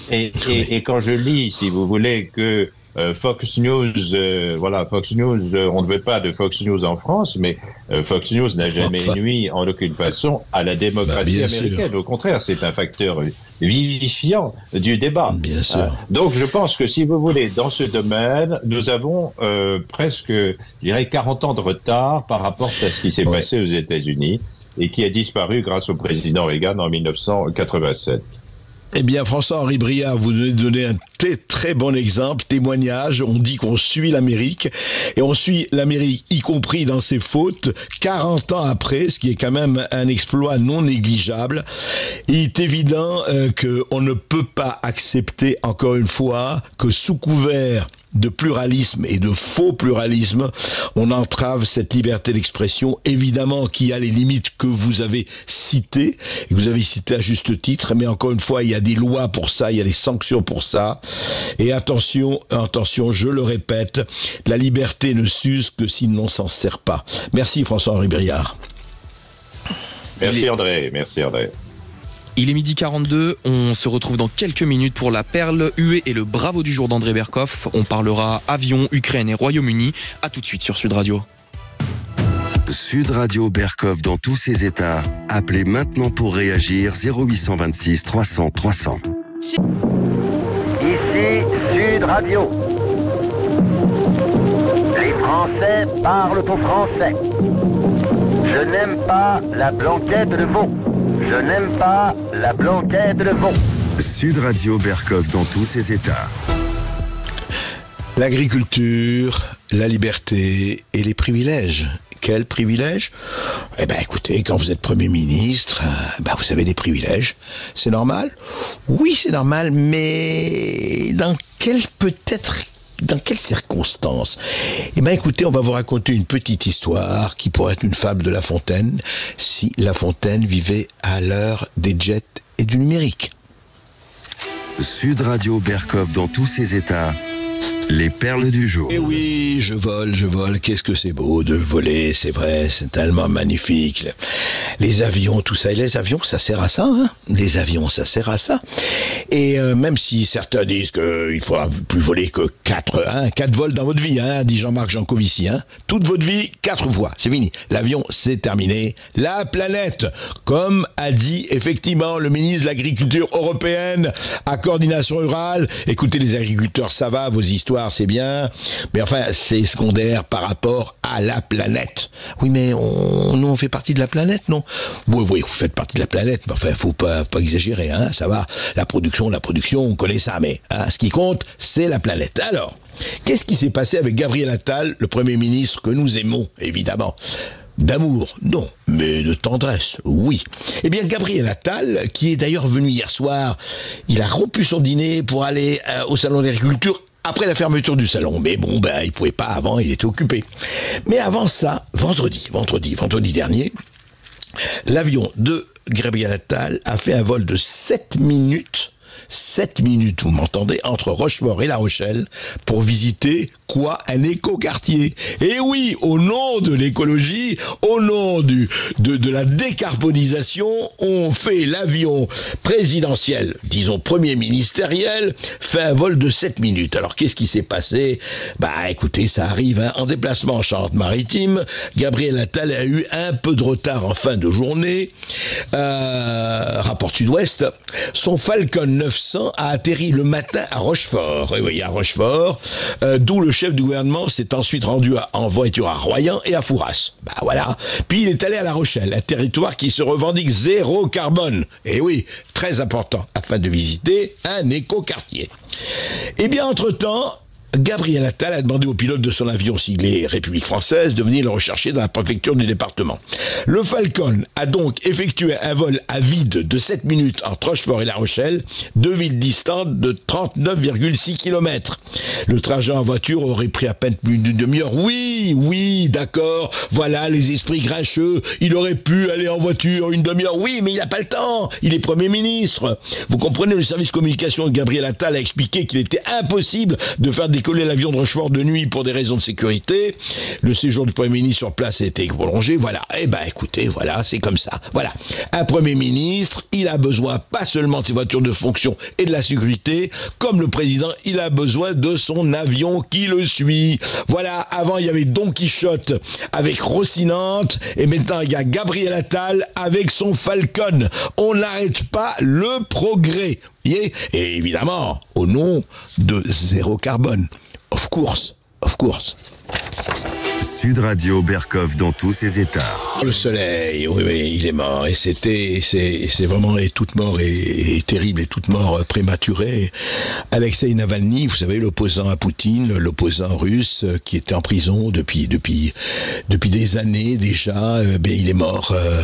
Et, et, et quand je lis, si vous voulez, que euh, Fox News, euh, voilà, Fox News, euh, on ne veut pas de Fox News en France, mais euh, Fox News n'a jamais enfin, nui en aucune façon à la démocratie bah, américaine. Sûr. Au contraire, c'est un facteur vivifiant du débat. Bien sûr. Euh, donc, je pense que si vous voulez, dans ce domaine, nous avons euh, presque, je dirais, quarante ans de retard par rapport à ce qui s'est ouais. passé aux États-Unis et qui a disparu grâce au président Reagan en mille neuf cent quatre-vingt-sept. Eh bien, François-Henri Briard, vous nous donnez un très, très bon exemple, témoignage. On dit qu'on suit l'Amérique, et on suit l'Amérique, y compris dans ses fautes, quarante ans après, ce qui est quand même un exploit non négligeable. Il est évident euh, qu'on ne peut pas accepter, encore une fois, que sous couvert de pluralisme et de faux pluralisme, on entrave cette liberté d'expression, évidemment qui a les limites que vous avez citées, et que vous avez citées à juste titre, mais encore une fois, il y a des lois pour ça, il y a des sanctions pour ça, et attention, attention, je le répète, la liberté ne s'use que si l'on s'en sert pas. Merci François-Henri Briard. Merci André, merci André. Il est midi quarante-deux, on se retrouve dans quelques minutes pour la perle huée et le bravo du jour d'André Berkoff. On parlera avion, Ukraine et Royaume-Uni. À tout de suite sur Sud Radio. Sud Radio Berkoff dans tous ses états. Appelez maintenant pour réagir zéro huit cent vingt-six trois cents trois cents. Ici Sud Radio. Les Français parlent au français. Je n'aime pas la blanquette de veau. Je n'aime pas la blanquette de veau. Sud Radio Berkoff dans tous ses états. L'agriculture, la liberté et les privilèges. Quels privilèges ? Eh ben, écoutez, quand vous êtes Premier ministre, euh, ben, vous avez des privilèges. C'est normal ? Oui, c'est normal, mais dans quel peut-être... Dans quelles circonstances ? Eh bien, écoutez, on va vous raconter une petite histoire qui pourrait être une fable de La Fontaine, si La Fontaine vivait à l'heure des jets et du numérique. Sud Radio Berkoff dans tous ses états. Les perles du jour. Eh oui, je vole, je vole. Qu'est-ce que c'est beau de voler, c'est vrai, c'est tellement magnifique. Les avions, tout ça. Et les avions, ça sert à ça, hein. Les avions, ça sert à ça. Et euh, même si certains disent qu'il ne faudra plus voler que quatre, hein, quatre vols dans votre vie, hein, dit Jean-Marc Jancovici, hein. Toute votre vie, quatre fois. C'est fini. L'avion, c'est terminé. La planète, comme a dit effectivement le ministre de l'Agriculture européenne à Coordination Rurale. Écoutez, les agriculteurs, ça va, vos histoires, c'est bien, mais enfin, c'est secondaire par rapport à la planète. Oui, mais on, nous, on fait partie de la planète, non ? Oui, oui, vous faites partie de la planète, mais enfin, faut pas, pas exagérer, hein, ça va. La production, la production, on connaît ça, mais hein, ce qui compte, c'est la planète. Alors, qu'est-ce qui s'est passé avec Gabriel Attal, le Premier ministre que nous aimons, évidemment ? D'amour, non, mais de tendresse, oui. Eh bien, Gabriel Attal, qui est d'ailleurs venu hier soir, il a rompu son dîner pour aller euh, au Salon de l'Agriculture après la fermeture du salon. Mais bon, ben, il pouvait pas avant, il était occupé. Mais avant ça, vendredi, vendredi, vendredi dernier, l'avion de Gabriel Attal a fait un vol de sept minutes, sept minutes, vous m'entendez, entre Rochefort et La Rochelle, pour visiter, quoi, un écoquartier. Et oui, au nom de l'écologie, au nom du, de, de la décarbonisation, on fait l'avion présidentiel, disons premier ministériel, fait un vol de sept minutes. Alors, qu'est-ce qui s'est passé ? Bah, écoutez, ça arrive, hein, en déplacement en Charente-Maritime, Gabriel Attal a eu un peu de retard en fin de journée, euh, rapport Sud-Ouest, son Falcon neuf cents a atterri le matin à Rochefort, oui, oui, à Rochefort, euh, d'où le chef du gouvernement s'est ensuite rendu à, en voiture à Royan et à Fouras. Bah voilà. Puis il est allé à La Rochelle, un territoire qui se revendique zéro carbone. Et oui, très important, afin de visiter un écoquartier. Eh bien, entre-temps, Gabriel Attal a demandé au pilote de son avion siglé République française de venir le rechercher dans la préfecture du département. Le Falcon a donc effectué un vol à vide de sept minutes entre Rochefort et La Rochelle, deux villes distantes de trente-neuf virgule six kilomètres. Le trajet en voiture aurait pris à peine plus d'une demi-heure. Oui, oui, d'accord, voilà les esprits grincheux. Il aurait pu aller en voiture une demi-heure. Oui, mais il n'a pas le temps. Il est Premier ministre. Vous comprenez, le service communication de Gabriel Attal a expliqué qu'il était impossible de faire des décoller l'avion de Rochefort de nuit pour des raisons de sécurité. Le séjour du Premier ministre sur place a été prolongé. Voilà. Eh ben, écoutez, voilà, c'est comme ça. Voilà. Un Premier ministre, il a besoin pas seulement de ses voitures de fonction et de la sécurité, comme le président, il a besoin de son avion qui le suit. Voilà. Avant, il y avait Don Quichotte avec Rocinante, et maintenant, il y a Gabriel Attal avec son Falcon. On n'arrête pas le progrès. Et évidemment, au nom de zéro carbone. Of course, of course. Sud Radio Berkov dans tous ses états. Le soleil, oui, oui, il est mort. Et c'était, c'est, c'est vraiment, et toute mort est, est terrible, et toute mort prématurée. Alexeï Navalny, vous savez, l'opposant à Poutine, l'opposant russe, qui était en prison depuis, depuis, depuis des années déjà, euh, ben, il est mort. Euh,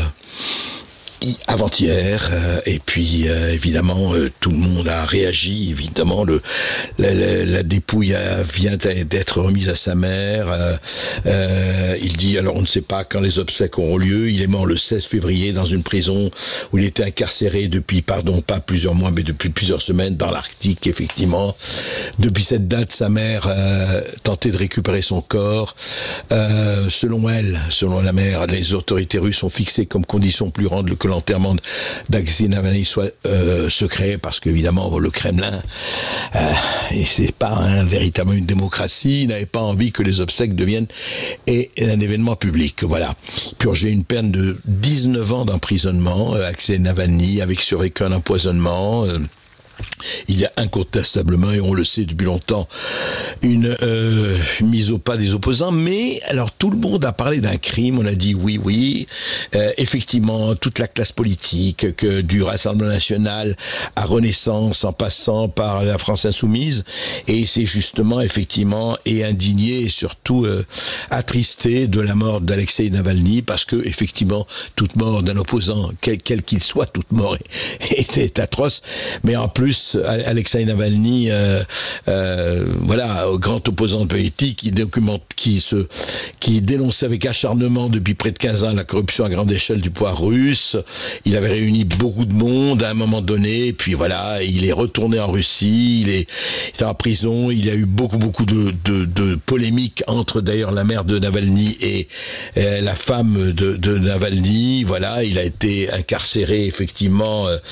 avant-hier, euh, et puis euh, évidemment euh, tout le monde a réagi. Évidemment, le la, la, la dépouille a, vient d'être remise à sa mère. Euh, euh, il dit, alors on ne sait pas quand les obsèques auront lieu. Il est mort le seize février dans une prison où il était incarcéré depuis, pardon, pas plusieurs mois, mais depuis plusieurs semaines dans l'Arctique. Effectivement, depuis cette date, sa mère euh, tentait de récupérer son corps. Euh, selon elle, selon la mère, les autorités russes ont fixé comme condition plus grande que l'enterrement d'Alexeï Navalny soit euh, secret, parce qu'évidemment le Kremlin, euh, et c'est pas hein, véritablement une démocratie, il n'avait pas envie que les obsèques deviennent et, et un événement public. Voilà. Purger une peine de dix-neuf ans d'emprisonnement, euh, Alexeï Navalny, avec survécu un empoisonnement. Euh, Il y a incontestablement, et on le sait depuis longtemps, une euh, mise au pas des opposants. Mais alors tout le monde a parlé d'un crime. On a dit oui, oui. Euh, effectivement, toute la classe politique, que du Rassemblement national à Renaissance, en passant par la France insoumise, et c'est justement effectivement et indigné et surtout euh, attristé de la mort d'Alexeï Navalny, parce que effectivement toute mort d'un opposant, quel quel qu'il soit, toute mort est, est atroce. Mais en plus, Alexeï Navalny, euh, euh, voilà, grand opposant politique, qui documente, qui se, qui dénonçait avec acharnement depuis près de quinze ans la corruption à grande échelle du pouvoir russe. Il avait réuni beaucoup de monde à un moment donné, et puis voilà, il est retourné en Russie, il est, il était en prison. Il y a eu beaucoup, beaucoup de, de, de polémiques entre d'ailleurs la mère de Navalny et euh, la femme de, de Navalny. Voilà, il a été incarcéré effectivement euh,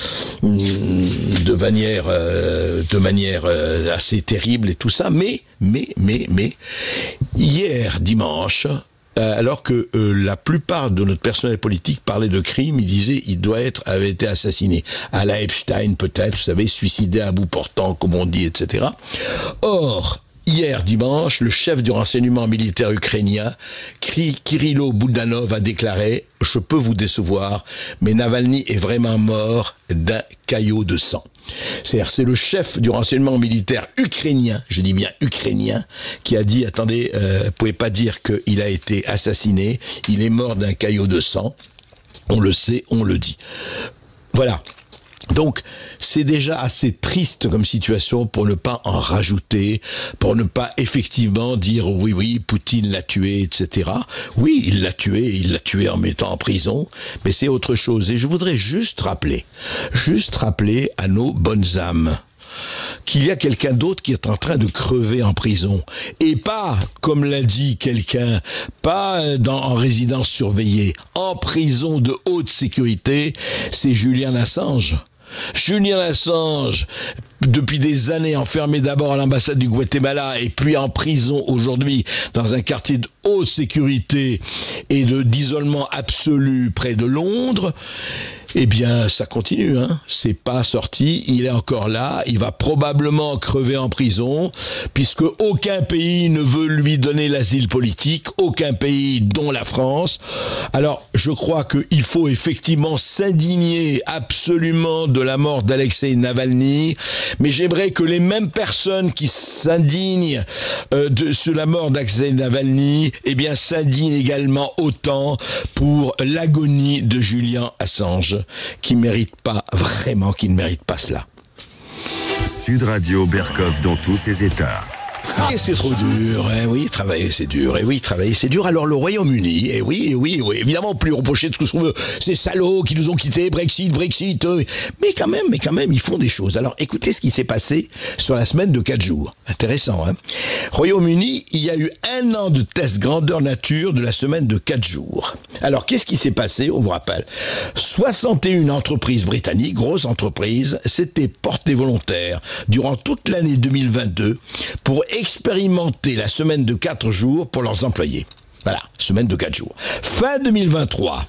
de manière Euh, de manière euh, assez terrible et tout ça, mais, mais, mais, mais, hier, dimanche, euh, alors que euh, la plupart de notre personnel politique parlait de crime, il disait il doit être, avait été assassiné. À la Epstein peut-être, vous savez, suicidé à bout portant, comme on dit, et cetera. Or, hier dimanche, le chef du renseignement militaire ukrainien, Kirilo Budanov, a déclaré « Je peux vous décevoir, mais Navalny est vraiment mort d'un caillot de sang ». C'est-à-dire, c'est le chef du renseignement militaire ukrainien, je dis bien ukrainien, qui a dit, attendez, euh, vous pouvez pas dire qu'il a été assassiné, il est mort d'un caillot de sang. On le sait, on le dit. Voilà. Donc, c'est déjà assez triste comme situation pour ne pas en rajouter, pour ne pas effectivement dire oui, oui, Poutine l'a tué, et cetera. Oui, il l'a tué, il l'a tué en mettant en prison, mais c'est autre chose. Et je voudrais juste rappeler, juste rappeler à nos bonnes âmes qu'il y a quelqu'un d'autre qui est en train de crever en prison. Et pas, comme l'a dit quelqu'un, pas dans, en résidence surveillée, en prison de haute sécurité, c'est Julian Assange. Julian Assange, depuis des années enfermé d'abord à l'ambassade du Guatemala et puis en prison aujourd'hui dans un quartier de haute sécurité et de d'isolement absolu près de Londres. Eh bien, ça continue, hein. C'est pas sorti, il est encore là, il va probablement crever en prison, puisque aucun pays ne veut lui donner l'asile politique, aucun pays, dont la France. Alors, je crois qu'il faut effectivement s'indigner absolument de la mort d'Alexeï Navalny, mais j'aimerais que les mêmes personnes qui s'indignent euh, de sur la mort d'Alexeï Navalny, eh bien, s'indignent également autant pour l'agonie de Julian Assange, qui ne mérite pas, vraiment qui ne mérite pas cela. Sud Radio Berkov dans tous ses états. Et c'est trop dur, eh oui, travailler c'est dur, et oui, travailler c'est dur. Alors le Royaume-Uni, et oui, et oui, oui, évidemment, on peut lui reprocher tout ce qu'on veut, ces salauds qui nous ont quittés, Brexit, Brexit, euh, mais quand même, mais quand même, ils font des choses. Alors écoutez ce qui s'est passé sur la semaine de quatre jours. Intéressant, hein. Royaume-Uni, il y a eu un an de test grandeur nature de la semaine de quatre jours. Alors qu'est-ce qui s'est passé? On vous rappelle, soixante et une entreprises britanniques, grosses entreprises, s'étaient portées volontaires durant toute l'année deux mille vingt-deux pour expérimenter la semaine de quatre jours pour leurs employés. Voilà, semaine de quatre jours. Fin deux mille vingt-trois,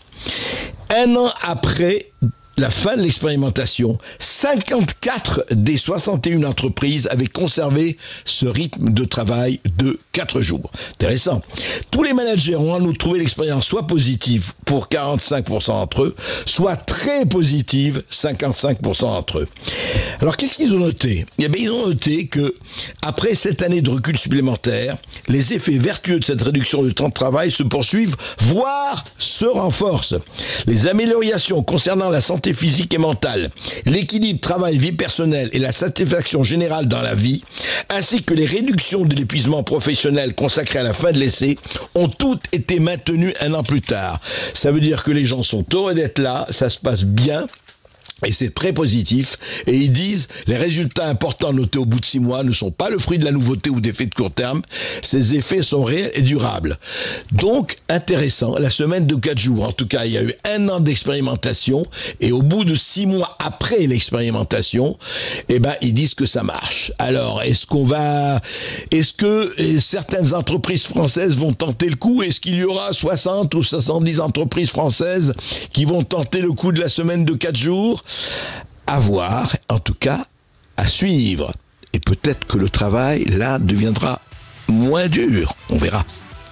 un an après la fin de l'expérimentation, cinquante-quatre des soixante et une entreprises avaient conservé ce rythme de travail de quatre jours. Intéressant. Tous les managers ont en outre trouvé l'expérience soit positive pour quarante-cinq pour cent d'entre eux, soit très positive, cinquante-cinq pour cent d'entre eux. Alors qu'est-ce qu'ils ont noté? Eh bien, ils ont noté que après cette année de recul supplémentaire, les effets vertueux de cette réduction du temps de travail se poursuivent, voire se renforcent. Les améliorations concernant la santé physique et mentale, l'équilibre travail-vie personnelle et la satisfaction générale dans la vie, ainsi que les réductions de l'épuisement professionnel consacré à la fin de l'essai, ont toutes été maintenues un an plus tard. Ça veut dire que les gens sont heureux d'être là, ça se passe bien. Et c'est très positif. Et ils disent, les résultats importants notés au bout de six mois ne sont pas le fruit de la nouveauté ou d'effets de court terme. Ces effets sont réels et durables. Donc, intéressant. La semaine de quatre jours, en tout cas, il y a eu un an d'expérimentation. Et au bout de six mois après l'expérimentation, eh ben, ils disent que ça marche. Alors, est-ce qu'on va, est-ce que certaines entreprises françaises vont tenter le coup? Est-ce qu'il y aura soixante ou soixante-dix entreprises françaises qui vont tenter le coup de la semaine de quatre jours? À voir, en tout cas, à suivre. Et peut-être que le travail, là, deviendra moins dur. On verra.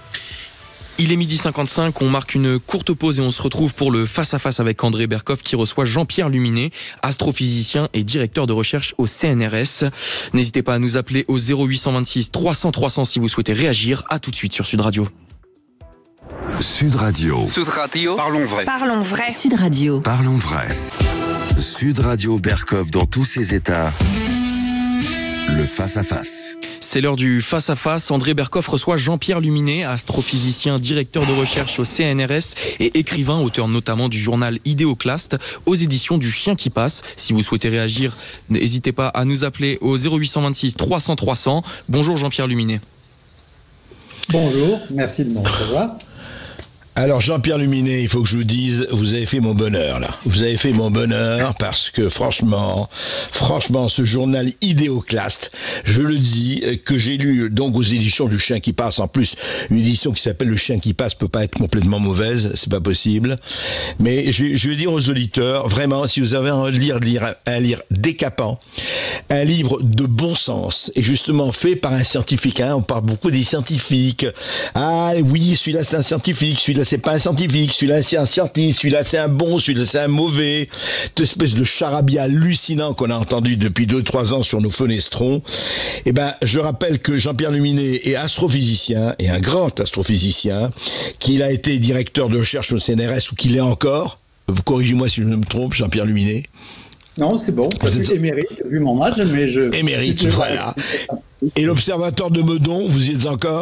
Il est midi cinquante-cinq, on marque une courte pause et on se retrouve pour le face-à-face avec André Berkoff qui reçoit Jean-Pierre Luminet, astrophysicien et directeur de recherche au C N R S. N'hésitez pas à nous appeler au zéro huit cent vingt-six trois cents trois cents si vous souhaitez réagir. À tout de suite sur Sud Radio. Sud Radio. Sud Radio. Parlons vrai. Parlons vrai. Sud Radio. Parlons vrai. Sud Radio Berkoff dans tous ses états. Le face-à-face. C'est l'heure du face-à-face. André Berkoff reçoit Jean-Pierre Luminet, astrophysicien, directeur de recherche au C N R S et écrivain, auteur notamment du journal Idéoclaste, aux éditions du Chien qui passe. Si vous souhaitez réagir, n'hésitez pas à nous appeler au zéro huit cent vingt-six trois cents trois cents. Bonjour Jean-Pierre Luminet. Bonjour, merci de me recevoir. Alors Jean-Pierre Luminet, il faut que je vous dise, vous avez fait mon bonheur là. Vous avez fait mon bonheur parce que franchement, franchement, ce journal Idéoclaste, je le dis, que j'ai lu donc aux éditions du Chien qui passe. En plus, une édition qui s'appelle Le Chien qui passe peut pas être complètement mauvaise, c'est pas possible. Mais je, je vais dire aux auditeurs, vraiment, si vous avez envie de lire, lire un livre décapant, un livre de bon sens et justement fait par un scientifique. Hein, on parle beaucoup des scientifiques. Ah oui, celui-là c'est un scientifique, celui-là c'est pas un scientifique, celui-là c'est un scientiste, celui-là c'est un bon, celui-là c'est un mauvais. Cette espèce de charabia hallucinant qu'on a entendu depuis deux trois ans sur nos fenestrons. Eh ben, je rappelle que Jean-Pierre Luminet est astrophysicien, et un grand astrophysicien, qu'il a été directeur de recherche au C N R S, ou qu'il est encore. Corrigez-moi si je me trompe, Jean-Pierre Luminet. Non, c'est bon, je suis émérite, vu mon âge, mais je... Émérite, voilà. Et l'observatoire de Meudon, vous y êtes encore ?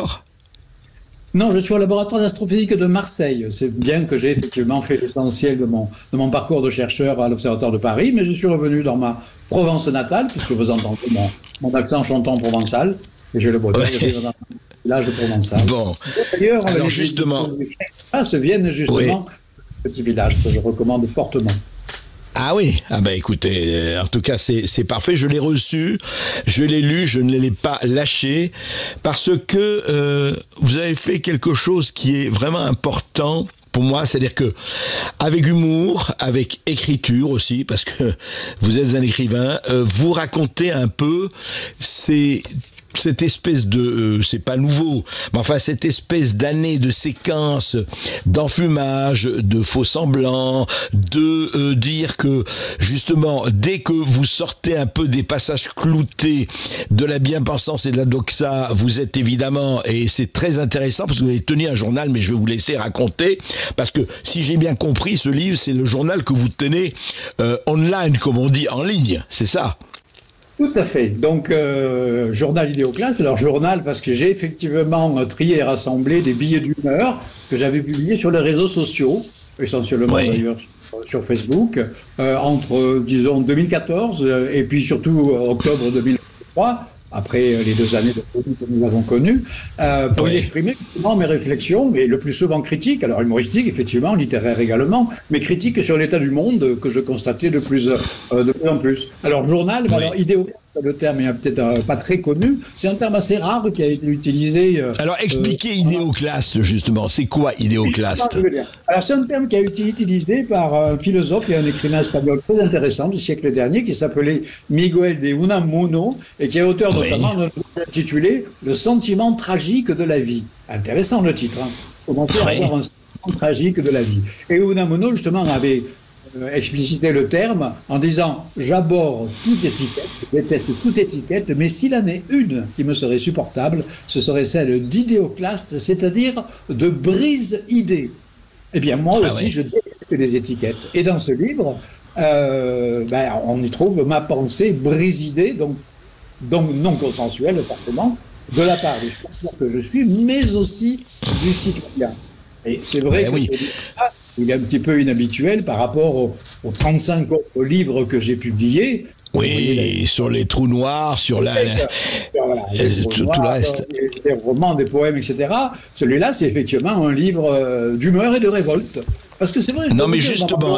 Non, je suis au laboratoire d'astrophysique de Marseille. C'est bien que j'ai effectivement fait l'essentiel de mon, de mon parcours de chercheur à l'Observatoire de Paris, mais je suis revenu dans ma Provence natale, puisque vous entendez mon, mon accent chantant provençal, et j'ai le bonheur de vivre dans un village provençal. Bon, d'ailleurs, alors les justement... Ah, se viennent justement oui. de petit village que je recommande fortement. Ah oui, ah bah écoutez, en tout cas c'est c'est parfait, je l'ai reçu, je l'ai lu, je ne l'ai pas lâché, parce que euh, vous avez fait quelque chose qui est vraiment important pour moi, c'est-à-dire que avec humour, avec écriture aussi, parce que vous êtes un écrivain, euh, vous racontez un peu ces... cette espèce de, euh, c'est pas nouveau, mais enfin cette espèce d'année de séquence d'enfumage, de faux semblants, de euh, dire que justement dès que vous sortez un peu des passages cloutés de la bien-pensance et de la doxa, vous êtes évidemment, et c'est très intéressant parce que vous avez tenu un journal, mais je vais vous laisser raconter, parce que si j'ai bien compris, ce livre c'est le journal que vous tenez euh, online, comme on dit, en ligne, c'est ça ? Tout à fait. Donc, euh, journal Idéoclaste. Alors, journal parce que j'ai effectivement trié et rassemblé des billets d'humeur que j'avais publiés sur les réseaux sociaux, essentiellement oui. d'ailleurs sur, sur Facebook, euh, entre, disons, deux mille quatorze et puis surtout octobre deux mille trois. Après les deux années de folie que nous avons connues, euh, pour oui. y exprimer effectivement mes réflexions, et le plus souvent critiques, alors humoristiques, effectivement, littéraires également, mais critiques sur l'état du monde que je constatais de plus, euh, de plus en plus. Alors, journal, oui. alors, idéoclaste, le terme est peut-être euh, pas très connu, c'est un terme assez rare qui a été utilisé... Euh, alors, expliquez euh, idéoclaste, justement, c'est quoi idéoclaste? Alors, c'est un terme qui a été utilisé par un philosophe et un écrivain espagnol très intéressant du siècle dernier, qui s'appelait Miguel de Unamuno, et qui est auteur de notamment oui. intitulé « Le sentiment tragique de la vie ». Intéressant le titre, hein. Commencer à oui. avoir un sentiment tragique de la vie. Et Unamuno, justement, avait euh, explicité le terme en disant « J'abhorre toute étiquette, je déteste toute étiquette, mais s'il en est une qui me serait supportable, ce serait celle d'idéoclaste, c'est-à-dire de brise-idée ». Eh bien, moi ah aussi, oui. je déteste les étiquettes. Et dans ce livre, euh, ben, on y trouve ma pensée brise-idée, donc donc non consensuel forcément, de la part du chercheur que je suis, mais aussi du citoyen. Et c'est vrai ouais, que oui. ce livre-là, il est un petit peu inhabituel par rapport aux, aux trente-cinq autres livres que j'ai publiés. Oui, la... sur les trous noirs, sur la... Voilà, les tout, noirs, tout le reste. Des romans, des poèmes, et cetera. Celui-là, c'est effectivement un livre euh, d'humeur et de révolte. Parce que c'est vrai... Non, mais justement...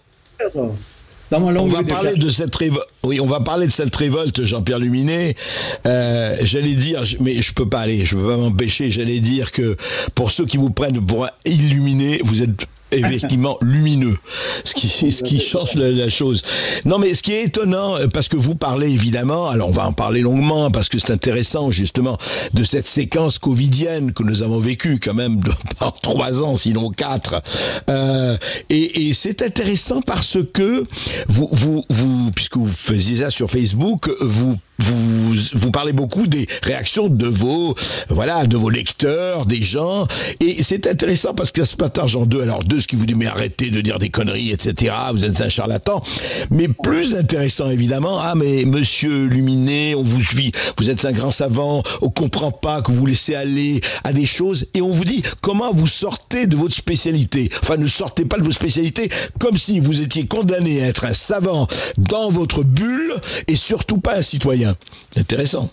Dans mon on va parler de cette révolte. Oui, on va parler de cette révolte, Jean-Pierre Luminet. Euh, j'allais dire, mais je peux pas aller, je peux pas m'empêcher. J'allais dire que pour ceux qui vous prennent pour un illuminé, vous êtes effectivement lumineux, ce qui, ce qui change la, la chose. Non, mais ce qui est étonnant, parce que vous parlez évidemment, alors on va en parler longuement, parce que c'est intéressant justement, de cette séquence covidienne que nous avons vécue quand même pendant trois ans, sinon quatre. Euh, et, et c'est intéressant parce que vous, vous, vous, puisque vous faisiez ça sur Facebook, vous Vous, vous parlez beaucoup des réactions de vos, voilà, de vos lecteurs, des gens, et c'est intéressant parce que ça se partage en deux. Alors deux, ce qui vous dit mais arrêtez de dire des conneries, et cetera. Vous êtes un charlatan. Mais plus intéressant évidemment, ah mais Monsieur Luminet, on vous suit, vous êtes un grand savant, on comprend pas que vous vous laissez aller à des choses, et on vous dit comment vous sortez de votre spécialité. Enfin, ne sortez pas de votre spécialité, comme si vous étiez condamné à être un savant dans votre bulle et surtout pas un citoyen. Intéressant.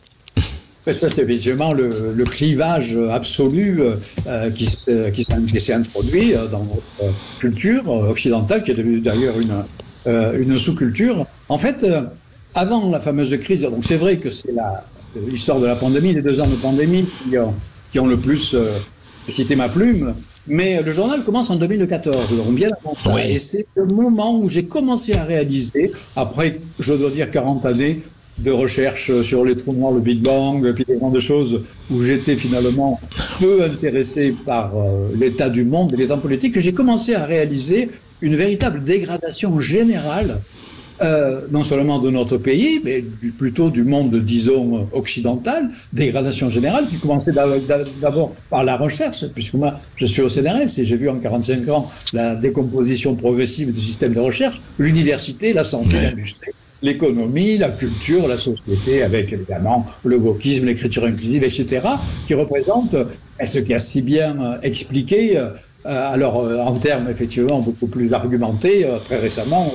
Ça, c'est effectivement le, le clivage absolu euh, qui, s'est, qui, s'est, qui s'est introduit dans notre culture occidentale, qui est devenue d'ailleurs une, euh, une sous-culture. En fait, euh, avant la fameuse crise, donc c'est vrai que c'est la, l'histoire de la pandémie, les deux ans de pandémie qui ont, qui ont le plus euh, cité ma plume. Mais le journal commence en deux mille quatorze, donc bien avant ça. Oui. Et c'est le moment où j'ai commencé à réaliser, après, je dois dire, quarante années, de recherche sur les trous noirs, le Big Bang, et puis des grandes choses où j'étais finalement peu intéressé par euh, l'état du monde et l'état politique, que j'ai commencé à réaliser une véritable dégradation générale, euh, non seulement de notre pays, mais du, plutôt du monde, disons, occidental, dégradation générale qui commençait d'abord par la recherche, puisque moi je suis au C N R S et j'ai vu en quarante-cinq ans la décomposition progressive du système de recherche, l'université, la santé, ouais. l'industrie, l'économie, la culture, la société, avec évidemment le wokisme, l'écriture inclusive, et cetera, qui représentent ce qui a si bien euh, expliqué, euh, alors euh, en termes effectivement beaucoup plus argumentés, euh, très récemment,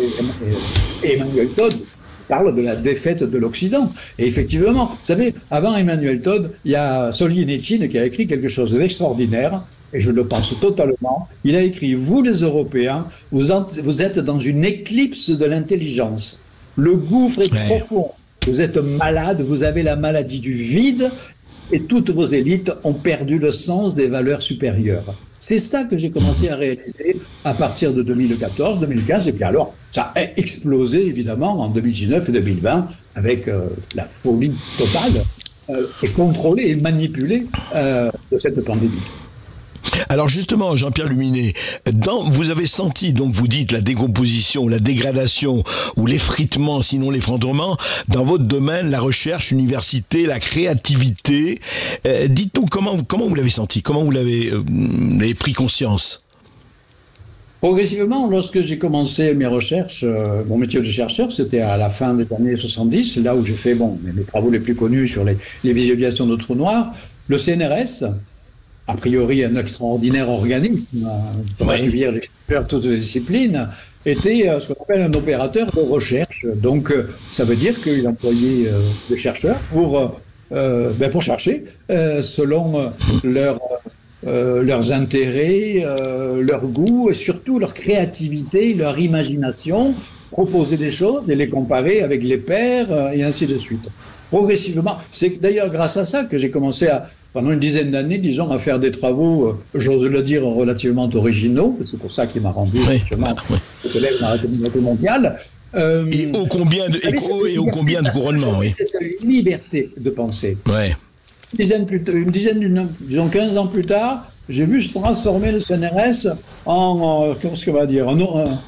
et, et, et Emmanuel Todd parle de la défaite de l'Occident. Et effectivement, vous savez, avant Emmanuel Todd, il y a Solzhenitsyn qui a écrit quelque chose d'extraordinaire, et je le pense totalement. Il a écrit « Vous les Européens, vous, en, vous êtes dans une éclipse de l'intelligence. Le gouffre est ouais. profond. Vous êtes malade, vous avez la maladie du vide et toutes vos élites ont perdu le sens des valeurs supérieures. » C'est ça que j'ai commencé à réaliser à partir de deux mille quatorze, deux mille quinze. Et puis alors, ça a explosé évidemment en deux mille dix-neuf et deux mille vingt avec euh, la folie totale euh, et contrôlée et manipulée euh, de cette pandémie. Alors justement, Jean-Pierre Luminet, dans, vous avez senti, donc vous dites la décomposition, la dégradation ou l'effritement, sinon l'effondrement, dans votre domaine, la recherche, l'université, la créativité. Euh, dites-nous comment, comment vous l'avez senti, comment vous l'avez, euh, vous l'avez pris conscience? Progressivement, lorsque j'ai commencé mes recherches, euh, mon métier de chercheur, c'était à la fin des années soixante-dix, là où j'ai fait bon, mes, mes travaux les plus connus sur les, les visualisations de trous noirs. Le C N R S, a priori un extraordinaire organisme pour ouais. accueillir les chercheurs de toutes les disciplines, était euh, ce qu'on appelle un opérateur de recherche. Donc, euh, ça veut dire qu'il employait euh, des chercheurs pour, euh, ben pour chercher euh, selon euh, leur... Euh, leurs intérêts, euh, leur goût et surtout leur créativité, leur imagination, proposer des choses et les comparer avec les pairs euh, et ainsi de suite. Progressivement, c'est d'ailleurs grâce à ça que j'ai commencé à, pendant une dizaine d'années, disons, à faire des travaux, euh, j'ose le dire, relativement originaux. C'est pour ça qu'il m'a rendu oui, effectivement oui. élève dans la communauté mondiale. Euh, et ô combien de, et, et ô combien de couronnements, oui. C'est une liberté de penser. Ouais. Une dizaine, plus une dizaine d'une, disons quinze ans plus tard, j'ai vu se transformer le C N R S en, qu'est-ce qu'on va dire, en, en,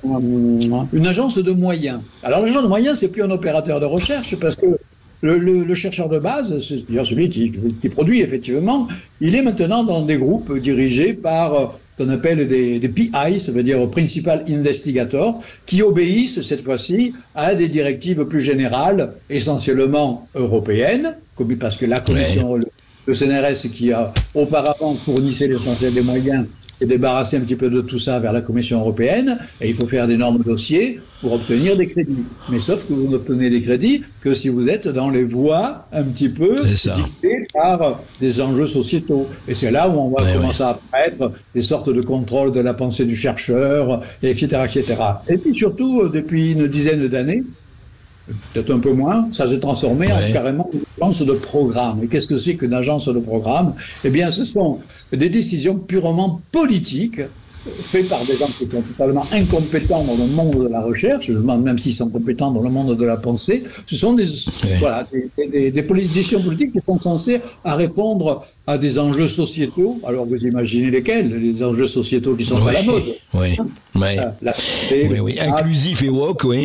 en, une agence de moyens. Alors l'agence de moyens, c'est plus un opérateur de recherche, parce que le, le, le chercheur de base, c'est-à-dire celui qui, qui produit effectivement, il est maintenant dans des groupes dirigés par ce qu'on appelle des, des P I, ça veut dire Principal Investigator, qui obéissent cette fois-ci à des directives plus générales, essentiellement européennes, parce que la Commission, ouais. le, le C N R S qui a auparavant fournissait l'essentiel des moyens, s'est débarrassé un petit peu de tout ça vers la Commission européenne, et il faut faire d'énormes dossiers pour obtenir des crédits. Mais sauf que vous n'obtenez des crédits que si vous êtes dans les voies un petit peu dictées par des enjeux sociétaux. Et c'est là où on va ouais, commencer ouais. à apparaître des sortes de contrôles de la pensée du chercheur, et cetera, et cetera. Et puis surtout, depuis une dizaine d'années, peut-être un peu moins, ça s'est transformé ouais. en carrément une agence de programme. Et qu'est-ce que c'est qu'une agence de programme? Eh bien, ce sont des décisions purement politiques, faites par des gens qui sont totalement incompétents dans le monde de la recherche, je demande même s'ils sont compétents dans le monde de la pensée. Ce sont des, ouais. voilà, des, des, des décisions politiques qui sont censées à répondre à des enjeux sociétaux. Alors, vous imaginez lesquels? Les enjeux sociétaux qui sont ouais. à la mode. Oui, oui. La, oui, oui. Inclusif et woke, oui.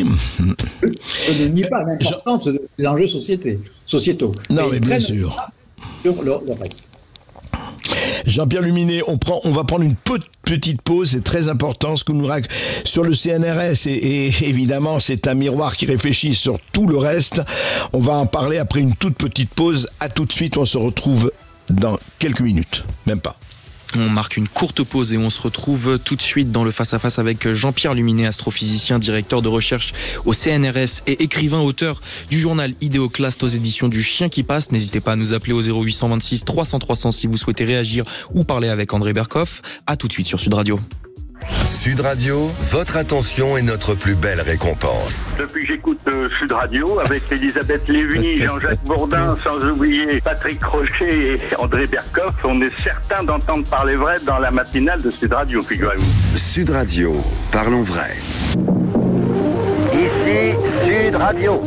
Je ne nie pas l'importance des enjeux sociétés, sociétaux. Non, mais, mais bien sûr. Sur le, le reste. Jean-Pierre Luminet, on, prend, on va prendre une petite pause, c'est très important ce que nous raconte sur le C N R S et, et évidemment c'est un miroir qui réfléchit sur tout le reste. On va en parler après une toute petite pause. À tout de suite, on se retrouve dans quelques minutes, même pas. On marque une courte pause et on se retrouve tout de suite dans le face-à-face avec Jean-Pierre Luminet, astrophysicien, directeur de recherche au C N R S et écrivain, auteur du journal Idéoclaste aux éditions du Chien qui passe. N'hésitez pas à nous appeler au zéro huit cent vingt-six trois cents trois cents si vous souhaitez réagir ou parler avec André Berkoff. À tout de suite sur Sud Radio. Sud Radio, votre attention est notre plus belle récompense. Depuis que j'écoute euh, Sud Radio, avec Elisabeth Lévy, Jean-Jacques Bourdin, sans oublier Patrick Crochet et André Berkoff, on est certain d'entendre parler vrai dans la matinale de Sud Radio, figurez-vous. Sud Radio, parlons vrai. Ici Sud Radio.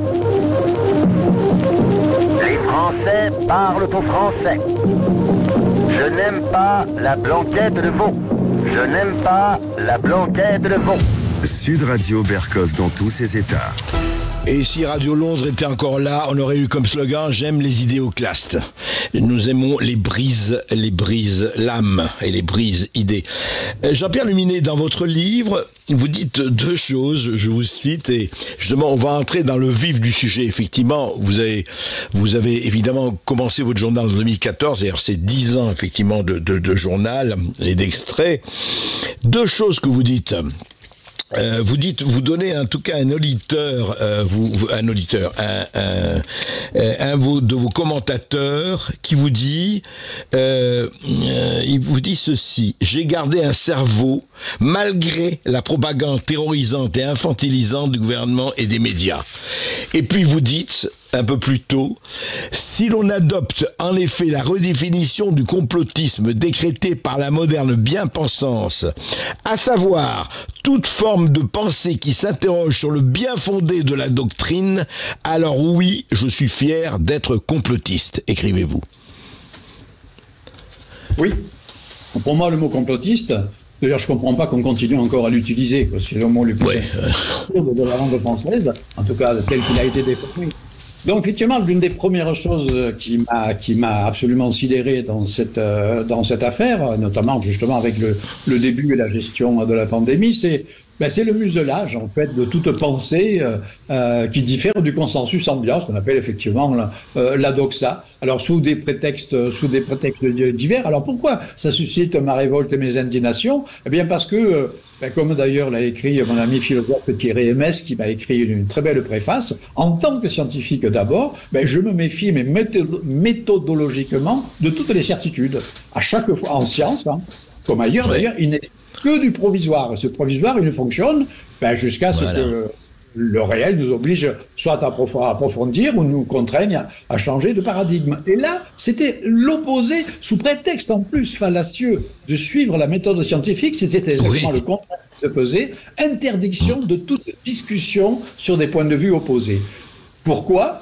Les Français parlent au français. Je n'aime pas la blanquette de veau. Je n'aime pas la blanquette de veau. Sud Radio Berkoff dans tous ses états. Et si Radio Londres était encore là, on aurait eu comme slogan « J'aime les idéoclastes ». Nous aimons les brises, les brises l'âme et les brises idées. Jean-Pierre Luminet, dans votre livre, vous dites deux choses, je vous cite, et justement, on va entrer dans le vif du sujet. Effectivement, vous avez, vous avez évidemment commencé votre journal en deux mille quatorze, et c'est dix ans, effectivement, de, de, de journal et d'extraits. Deux choses que vous dites. Euh, vous dites, vous donnez en tout cas un auditeur, euh, vous, vous, un auditeur, un, un, un de vos commentateurs qui vous dit, euh, euh, il vous dit ceci: j'ai gardé un cerveau malgré la propagande terrorisante et infantilisante du gouvernement et des médias. Et puis vous dites, un peu plus tôt, si l'on adopte en effet la redéfinition du complotisme décrétée par la moderne bien-pensance, à savoir toute forme de pensée qui s'interroge sur le bien fondé de la doctrine, alors oui, je suis fier d'être complotiste, écrivez-vous. Oui. Pour moi, le mot complotiste, d'ailleurs, je ne comprends pas qu'on continue encore à l'utiliser, parce que c'est le mot le plus ouais. de la langue française, en tout cas tel qu'il a été défini Donc effectivement, l'une des premières choses qui m'a qui m'a absolument sidéré dans cette euh, dans cette affaire, notamment justement avec le, le début et la gestion de la pandémie, c'est ben, c'est le muselage en fait de toute pensée euh, euh, qui diffère du consensus ambiant, ce qu'on appelle effectivement la, euh, la doxa. Alors sous des prétextes sous des prétextes divers. Alors pourquoi ça suscite ma révolte et mes indignations? Eh bien parce que euh, ben, comme d'ailleurs l'a écrit mon ami philosophe Thierry Hermès, qui m'a écrit une, une très belle préface, en tant que scientifique d'abord, ben, je me méfie mais méthodologiquement de toutes les certitudes. À chaque fois en science, hein, comme ailleurs ouais. d'ailleurs, il n'est que du provisoire. Ce provisoire, il fonctionne ben, jusqu'à ce voilà. que le réel nous oblige soit à approfondir ou nous contraigne à, à changer de paradigme. Et là, c'était l'opposé, sous prétexte en plus fallacieux de suivre la méthode scientifique, c'était exactement oui. le contraire qui se faisait, interdiction de toute discussion sur des points de vue opposés. Pourquoi ?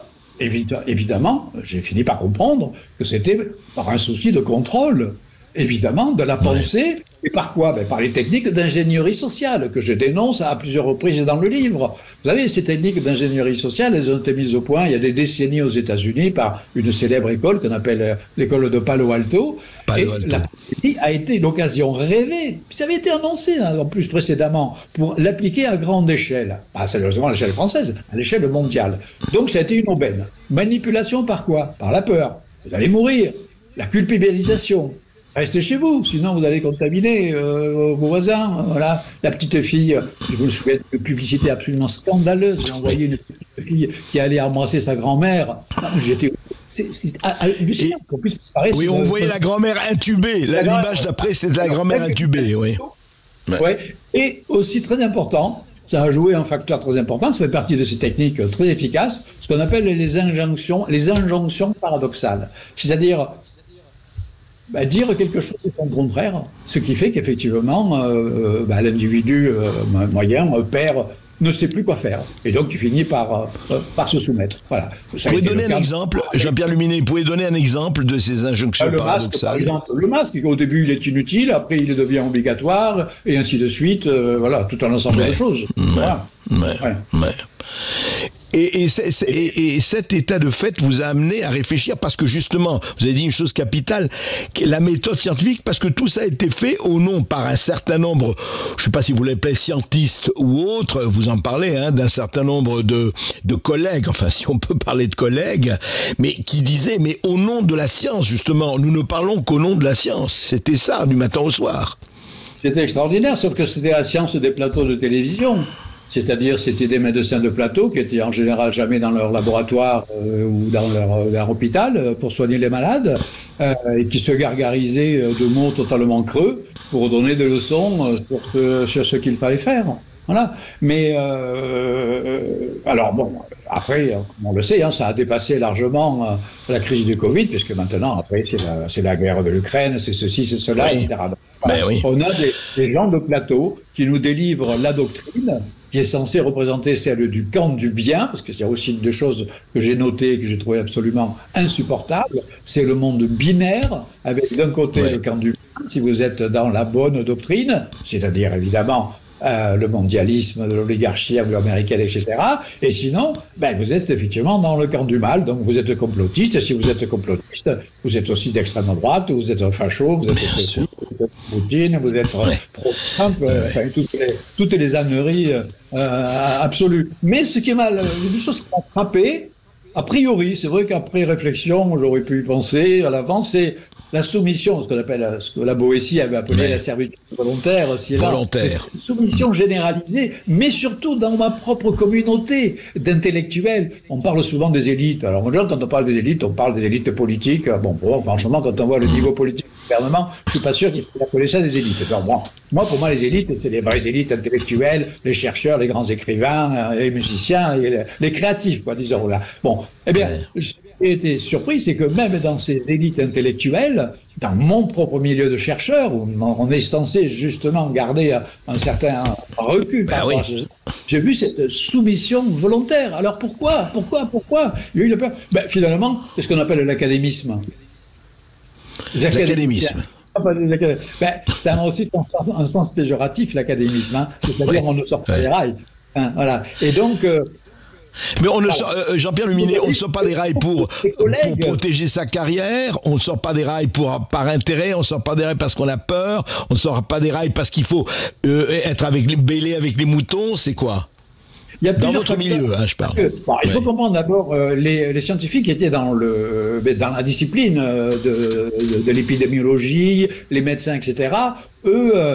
Évidemment, j'ai fini par comprendre que c'était par un souci de contrôle, évidemment, de la pensée. Ouais. Et par quoi? Ben, par les techniques d'ingénierie sociale, que je dénonce à plusieurs reprises dans le livre. Vous savez, ces techniques d'ingénierie sociale, elles ont été mises au point il y a des décennies aux États-Unis par une célèbre école qu'on appelle l'école de Palo Alto. Palo Alto. Et la pandémie a été l'occasion rêvée, ça avait été annoncé hein, en plus précédemment, pour l'appliquer à grande échelle. Pas sérieusement à l'échelle française, à l'échelle mondiale. Donc ça a été une aubaine. Manipulation par quoi? Par la peur. Vous allez mourir. La culpabilisation. Restez chez vous, sinon vous allez contaminer euh, vos voisins. Voilà. La petite fille, je vous souhaite une publicité absolument scandaleuse. J'ai envoyé une petite fille qui allait embrasser sa grand-mère. J'étais... C'est, c'est hallucinant qu'on puisse parler. Oui, on voyait la grand-mère intubée. La l'image d'après, c'est la grand-mère intubée, oui. Ouais. Et aussi très important, ça a joué un facteur très important, ça fait partie de ces techniques très efficaces, ce qu'on appelle les injonctions, les injonctions paradoxales. C'est-à-dire... Bah, dire quelque chose de son contraire, ce qui fait qu'effectivement, euh, bah, l'individu euh, moyen euh, perd, ne sait plus quoi faire, et donc il finit par, euh, par se soumettre. Voilà. Vous pouvez donner un exemple, Jean-Pierre Luminet, vous pouvez donner un exemple de ces injonctions bah, le paradoxales? Masque, par exemple, le masque, au début il est inutile, après il devient obligatoire, et ainsi de suite, euh, voilà, tout un ensemble ouais. de choses. Ouais. Voilà. Ouais. Ouais. Ouais. Et, et, c'est, c'est, et, et cet état de fait vous a amené à réfléchir, parce que justement, vous avez dit une chose capitale, la méthode scientifique, parce que tout ça a été fait au nom par un certain nombre, je ne sais pas si vous l'appelez scientistes ou autres, vous en parlez, hein, d'un certain nombre de, de collègues, enfin si on peut parler de collègues, mais qui disaient, mais au nom de la science, justement, nous ne parlons qu'au nom de la science. C'était ça, du matin au soir. C'était extraordinaire, sauf que c'était la science des plateaux de télévision. C'est-à-dire, c'était des médecins de plateau qui étaient en général jamais dans leur laboratoire euh, ou dans leur, leur hôpital euh, pour soigner les malades, euh, et qui se gargarisaient de mots totalement creux pour donner des leçons euh, sur, ce, sur ce qu'il fallait faire. Voilà. Mais euh, alors bon, après, on le sait, hein, ça a dépassé largement euh, la crise du Covid, puisque maintenant, après, c'est la, c'est la guerre de l'Ukraine, c'est ceci, c'est cela, oui. et cetera. Donc, voilà, oui. On a des, des gens de plateau qui nous délivrent la doctrine qui est censée représenter celle du camp du bien, parce qu'il y a aussi deux choses que j'ai notées et que j'ai trouvées absolument insupportables. C'est le monde binaire, avec d'un côté ouais. le camp du bien, si vous êtes dans la bonne doctrine, c'est-à-dire évidemment Euh, le mondialisme de l'oligarchie anglo-américaine, et cetera. Et sinon, ben, vous êtes effectivement dans le camp du mal, donc vous êtes complotiste, et si vous êtes complotiste, vous êtes aussi d'extrême droite, vous êtes facho, vous êtes ceci, vous êtes Poutine, vous êtes ouais. pro-Trump, euh, enfin, toutes les, toutes les âneries euh, absolues. Mais ce qui m'a, une chose qui m'a frappé, a priori, c'est vrai qu'après réflexion, j'aurais pu y penser à l'avance, c'est la soumission, ce qu'on appelle, ce que la Boétie avait appelé ouais. la servitude volontaire, c'est volontaire. Là, c'est une soumission généralisée, mais surtout dans ma propre communauté d'intellectuels. On parle souvent des élites. Alors, déjà, quand on parle des élites, on parle des élites politiques. Bon, bon franchement, quand on voit le niveau politique du gouvernement, je suis pas sûr qu'il faut appeler ça des élites. Alors, bon, moi, pour moi, les élites, c'est les vraies élites intellectuelles, les chercheurs, les grands écrivains, les musiciens, les, les créatifs, quoi, disons là. Bon, eh bien, ouais. j'ai été surpris, c'est que même dans ces élites intellectuelles, dans mon propre milieu de chercheur, où on est censé justement garder un certain recul, ben oui. j'ai vu cette soumission volontaire. Alors pourquoi Pourquoi Pourquoi Il y a eu la peur. Ben, finalement, c'est ce qu'on appelle l'académisme. L'académisme. Ben, ça a aussi un sens, un sens péjoratif, l'académisme. Hein. C'est-à-dire oui. on ne sort pas ouais. les rails. Hein, voilà. Et donc... Euh, Mais on ne sort, euh, Jean-Pierre Luminet, on ne sort pas des rails pour, pour protéger sa carrière, on ne sort pas des rails pour, par intérêt, on ne sort pas des rails parce qu'on a peur, on ne sort pas des rails parce qu'il faut euh, être avec les bêlés avec les moutons, c'est quoi? Il y a dans votre milieu, hein, je parle. Que, bon, il faut ouais. comprendre d'abord euh, les, les scientifiques qui étaient dans, le, dans la discipline euh, de, de, de l'épidémiologie, les médecins, et cetera. Eux, euh,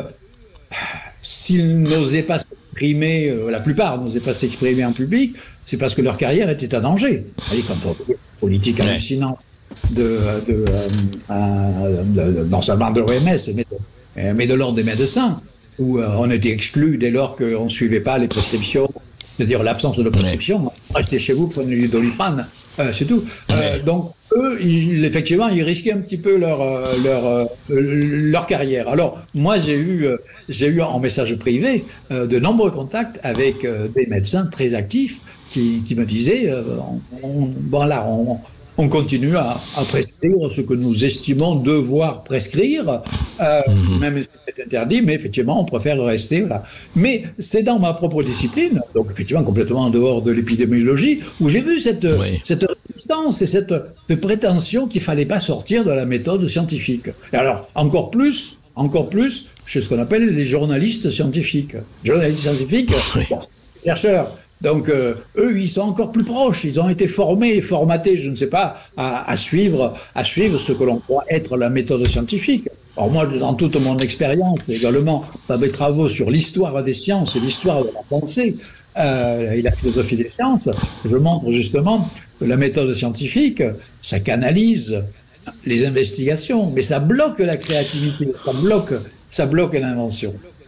s'ils n'osaient pas s'exprimer, euh, la plupart n'osaient pas s'exprimer en public, c'est parce que leur carrière était en danger. Vous voyez, quand on a une politique ouais. hallucinante de, de, euh, de, de, non seulement de l'O M S, mais de, mais de l'ordre des médecins, où euh, on était exclu dès lors qu'on ne suivait pas les prescriptions, c'est-à-dire l'absence de prescription. Ouais. Restez chez vous, prenez du Doliprane, euh, c'est tout. Ouais. Euh, donc, eux, ils, effectivement, ils risquaient un petit peu leur, euh, leur, euh, leur carrière. Alors, moi, j'ai eu, euh, j'ai eu en message privé euh, de nombreux contacts avec euh, des médecins très actifs qui, qui me disaient, euh, on, on, bon là, on, on continue à, à prescrire ce que nous estimons devoir prescrire, euh, mmh. même si c'est interdit, mais effectivement, on préfère rester. Voilà. Mais c'est dans ma propre discipline, donc effectivement complètement en dehors de l'épidémiologie, où j'ai vu cette, oui. cette résistance et cette, cette prétention qu'il ne fallait pas sortir de la méthode scientifique. Et alors, encore plus, encore plus, chez ce qu'on appelle les journalistes scientifiques. Journalistes scientifiques, oui. bon, chercheurs. Donc, euh, eux, ils sont encore plus proches. Ils ont été formés et formatés, je ne sais pas, à, à, suivre, à suivre ce que l'on croit être la méthode scientifique. Alors moi, dans toute mon expérience, également, dans mes travaux sur l'histoire des sciences et l'histoire de la pensée euh, et la philosophie des sciences, je montre justement que la méthode scientifique, ça canalise les investigations, mais ça bloque la créativité, ça bloque, ça bloque l'invention.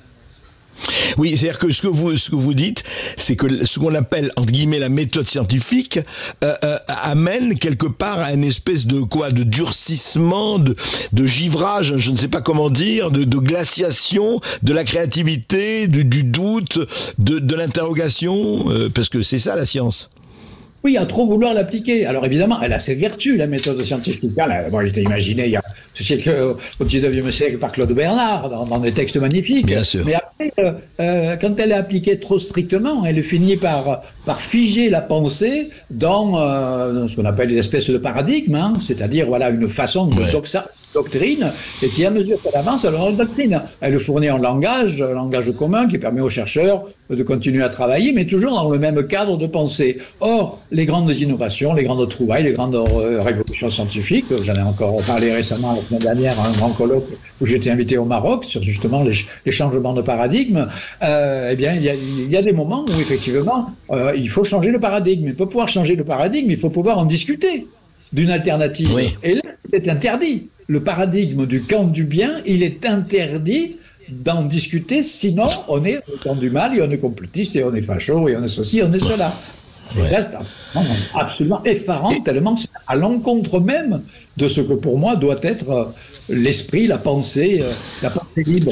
Oui, c'est-à-dire que ce que vous ce que vous dites, c'est que ce qu'on appelle entre guillemets la méthode scientifique euh, euh, amène quelque part à une espèce de quoi, de durcissement, de de givrage, je ne sais pas comment dire, de, de glaciation, de la créativité, du, du doute, de de l'interrogation, euh, parce que c'est ça la science. Oui, à trop vouloir l'appliquer. Alors évidemment, elle a ses vertus, la méthode scientifique. Elle a bon, été imaginée il y a, au dix-neuvième siècle par Claude Bernard, dans, dans des textes magnifiques. Bien sûr. Mais après, euh, euh, quand elle est appliquée trop strictement, elle finit par, par figer la pensée dans, euh, dans ce qu'on appelle des espèces de paradigmes, hein, c'est-à-dire voilà, une façon de ouais. doxa, doctrine, et qui, à mesure qu'elle avance, elle a une doctrine. Elle fournit un langage, un langage commun qui permet aux chercheurs de continuer à travailler, mais toujours dans le même cadre de pensée. Or, les grandes innovations, les grandes trouvailles, les grandes euh, révolutions scientifiques, j'en ai encore parlé récemment la semaine dernière à un grand colloque où j'étais invité au Maroc sur justement les, les changements de paradigme, euh, eh bien, il y, a, il y a des moments où effectivement, euh, il faut changer le paradigme. Et pour pouvoir changer le paradigme, il faut pouvoir en discuter d'une alternative. Oui. Et là, c'est interdit. Le paradigme du camp du bien, il est interdit d'en discuter, sinon on est au camp du mal et on est complotiste et on est facho et on est ceci, on est cela. Ouais. Et ça, c'est absolument effarant, et... tellement c'est à l'encontre même de ce que pour moi doit être l'esprit, la pensée, la pensée libre.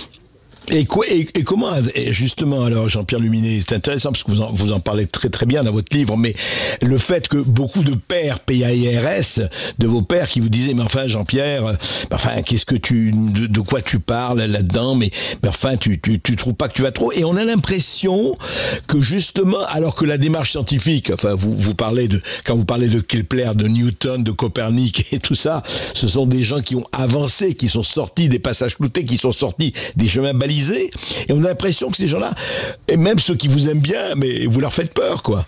Et, quoi, et, et comment, et justement, alors Jean-Pierre Luminet, c'est intéressant parce que vous en, vous en parlez très très bien dans votre livre, mais le fait que beaucoup de pères P A I R S, de vos pères qui vous disaient, mais enfin Jean-Pierre, enfin qu'est-ce que tu, de, de quoi tu parles là-dedans, mais, mais enfin tu, tu, tu trouves pas que tu vas trop, et on a l'impression que justement, alors que la démarche scientifique, enfin vous, vous parlez de, quand vous parlez de Kepler, de Newton, de Copernic et tout ça, ce sont des gens qui ont avancé, qui sont sortis des passages cloutés, qui sont sortis des chemins balisés. Et on a l'impression que ces gens-là, et même ceux qui vous aiment bien, mais vous leur faites peur, quoi.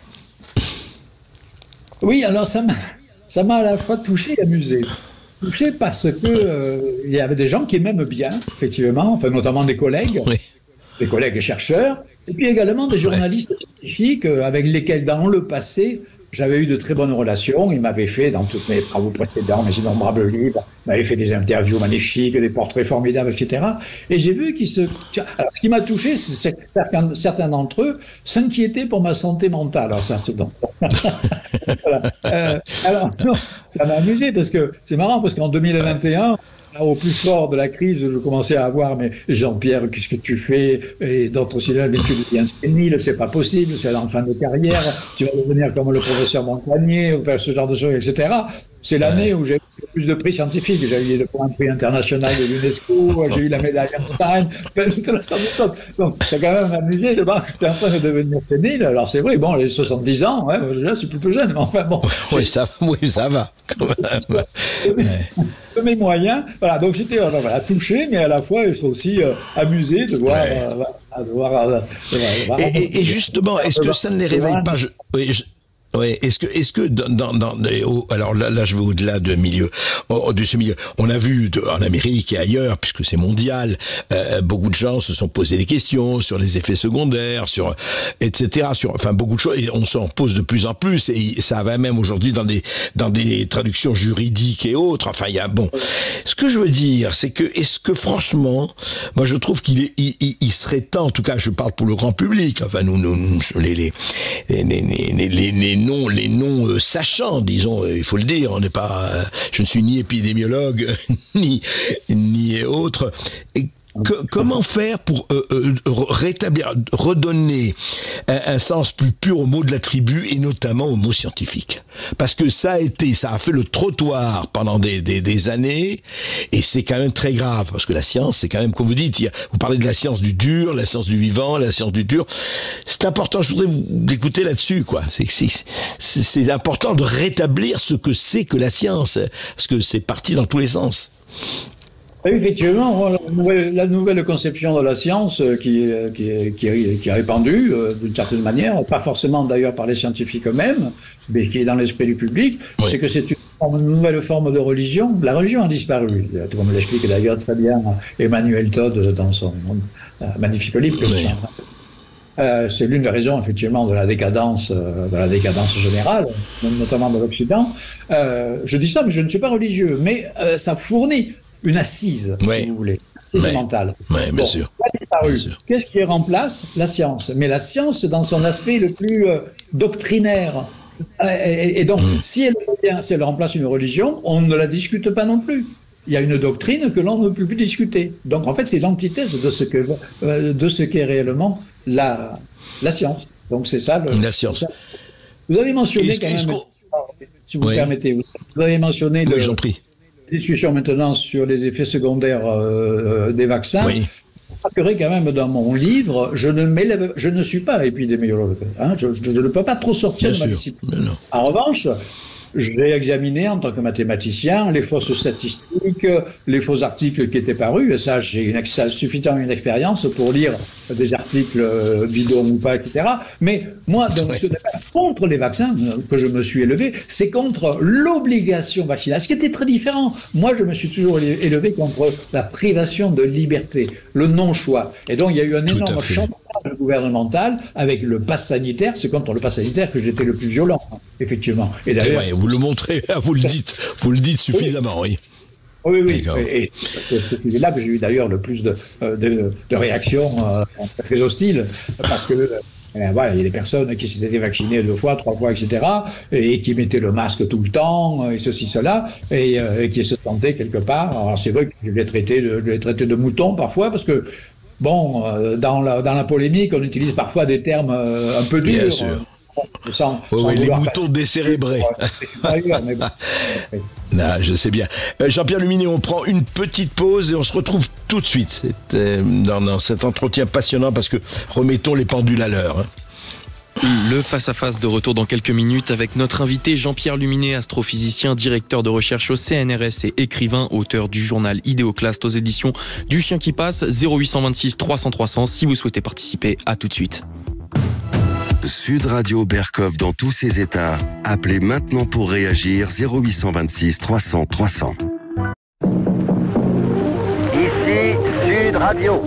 Oui, alors ça m'a, ça m'a à la fois touché et amusé. Touché parce que euh, il y avait des gens qui m'aiment bien, effectivement, enfin, notamment des collègues, oui. des collègues chercheurs, et puis également des journalistes ouais. scientifiques euh, avec lesquels, dans le passé, j'avais eu de très bonnes relations. Ils m'avaient fait, dans tous mes travaux précédents, mes innombrables livres, ils m'avaient fait des interviews magnifiques, des portraits formidables, et cetera. Et j'ai vu qu'ils se... Alors, ce qui m'a touché, c'est que certains, certains d'entre eux s'inquiétaient pour ma santé mentale. Alors, ça, c'est donc... voilà. euh, alors, non, ça m'a amusé parce que c'est marrant, parce qu'en deux mille vingt et un... au plus fort de la crise, je commençais à avoir, mais Jean-Pierre, qu'est-ce que tu fais? Et d'autres aussi, mais tu deviens sénile, c'est pas possible, c'est en fin de carrière, tu vas devenir comme le professeur Montagnier, ou faire ce genre de choses, et cetera. C'est l'année où j'ai eu le plus de prix scientifiques. J'ai eu le prix international de l'UNESCO, j'ai eu la médaille Einstein, toute la sorte de choses. Donc, c'est quand même amusé de voir que j'étais en train de devenir sénile. Alors, c'est vrai, bon, les soixante-dix ans, ouais, là, je suis plutôt jeune, mais enfin, bon. Oui, ça, oui, ça va, quand même. De mes moyens, voilà, donc j'étais euh, voilà, touché, mais à la fois aussi euh, amusé de voir. Ouais. Euh, de voir, euh, de voir et, et, et justement, est-ce que ça ne les réveille pas je, oui, je, Oui, est-ce que, est-ce que dans, dans, dans oh, alors là, là, je vais au-delà de milieu, oh, de ce milieu. On a vu de, en Amérique et ailleurs, puisque c'est mondial, euh, beaucoup de gens se sont posé des questions sur les effets secondaires, sur, et cetera. Sur, enfin, beaucoup de choses. Et on s'en pose de plus en plus. Et ça va même aujourd'hui dans des, dans des traductions juridiques et autres. Enfin, il y a bon. Ce que je veux dire, c'est que, est-ce que franchement, moi, je trouve qu'il est, il, il, il serait temps. En tout cas, je parle pour le grand public. Enfin, nous, nous, nous les, les, les, les, les, les, les non, les non euh, sachants, disons, euh, il faut le dire. On n'est pas, euh, je ne suis ni épidémiologue ni ni autre. Et que, comment faire pour euh, euh, rétablir, redonner un, un sens plus pur au mot de la tribu et notamment au mot scientifique? Parce que ça a été, ça a fait le trottoir pendant des, des, des années et c'est quand même très grave parce que la science, c'est quand même, comme vous dites, il y a, vous parlez de la science du dur, la science du vivant, la science du dur. C'est important, je voudrais vous écouter là-dessus, quoi. C'est, c'est, c'est, c'est important de rétablir ce que c'est que la science parce que c'est parti dans tous les sens. Effectivement, la nouvelle, la nouvelle conception de la science qui, qui, qui, qui est répandue euh, d'une certaine manière, pas forcément d'ailleurs par les scientifiques eux-mêmes, mais qui est dans l'esprit du public, oui. C'est que c'est une, forme, une nouvelle forme de religion. La religion a disparu, comme l'explique d'ailleurs très bien Emmanuel Todd dans son euh, magnifique livre que oui. je suis en train de... Euh, c'est l'une des raisons, effectivement, de la décadence, euh, de la décadence générale, notamment de l'Occident. Euh, je dis ça, mais je ne suis pas religieux, mais euh, ça fournit une assise, oui. si vous voulez, assise oui. mentale. Oui, bien, bon, sûr. bien sûr. Qu'est-ce qui remplace la science? Mais la science, dans son aspect le plus euh, doctrinaire. Et, et, et donc, mmh. si, elle, si elle remplace une religion, on ne la discute pas non plus. Il y a une doctrine que l'on ne peut plus discuter. Donc, en fait, c'est l'antithèse de ce que euh, de ce qu'est réellement la la science. Donc, c'est ça. Le, la science. Ça. Vous avez mentionné quand même, si vous oui. permettez, vous avez mentionné oui, le. J'en prie. Discussion maintenant sur les effets secondaires euh, des vaccins. Oui. Je remarquerai quand même dans mon livre, je ne m'élève, je ne suis pas épidémiologue. Hein, je, je, je ne peux pas trop sortir Bien de ma sûr, discipline. En revanche, j'ai examiné en tant que mathématicien les fausses statistiques, les faux articles qui étaient parus. Et ça, j'ai une ex- suffisamment une expérience pour lire des articles euh, bidons ou pas, et cetera. Mais moi, donc, ce n'est pas contre les vaccins que je me suis élevé, c'est contre l'obligation vaccinale, ce qui était très différent. Moi, je me suis toujours élevé contre la privation de liberté, le non-choix. Et donc, il y a eu un Tout énorme chantage gouvernemental avec le pass sanitaire. C'est contre le pass sanitaire que j'étais le plus violent, effectivement. Et d'ailleurs, ouais, vous le montrez, vous le dites, vous le dites suffisamment, oui. Oui, oui, oui. Et, et c'est, c'est là que j'ai eu d'ailleurs le plus de, de, de réactions euh, très hostiles, parce que euh, voilà, il y a des personnes qui s'étaient vaccinées deux fois, trois fois, et cetera, et, et qui mettaient le masque tout le temps, et ceci, cela, et, euh, et qui se sentaient quelque part. Alors c'est vrai que je les traitais de, je les traitais de moutons parfois, parce que bon, euh, dans, la, dans la polémique, on utilise parfois des termes euh, un peu durs. Bien sûr. Sans, oh, sans oui, les moutons décérébrés. Mais bon. Non, je sais bien. Euh, Jean-Pierre Luminet, on prend une petite pause et on se retrouve tout de suite euh, dans, dans cet entretien passionnant parce que remettons les pendules à l'heure. Hein. Le face-à-face de retour dans quelques minutes avec notre invité Jean-Pierre Luminet, astrophysicien, directeur de recherche au C N R S et écrivain, auteur du journal Idéoclaste aux éditions du Chien qui passe. Zéro huit cent vingt-six trois cents trois cents si vous souhaitez participer. À tout de suite. Sud Radio Berkov dans tous ses états. Appelez maintenant pour réagir zéro huit cent vingt-six trois cents trois cents. Ici Sud Radio.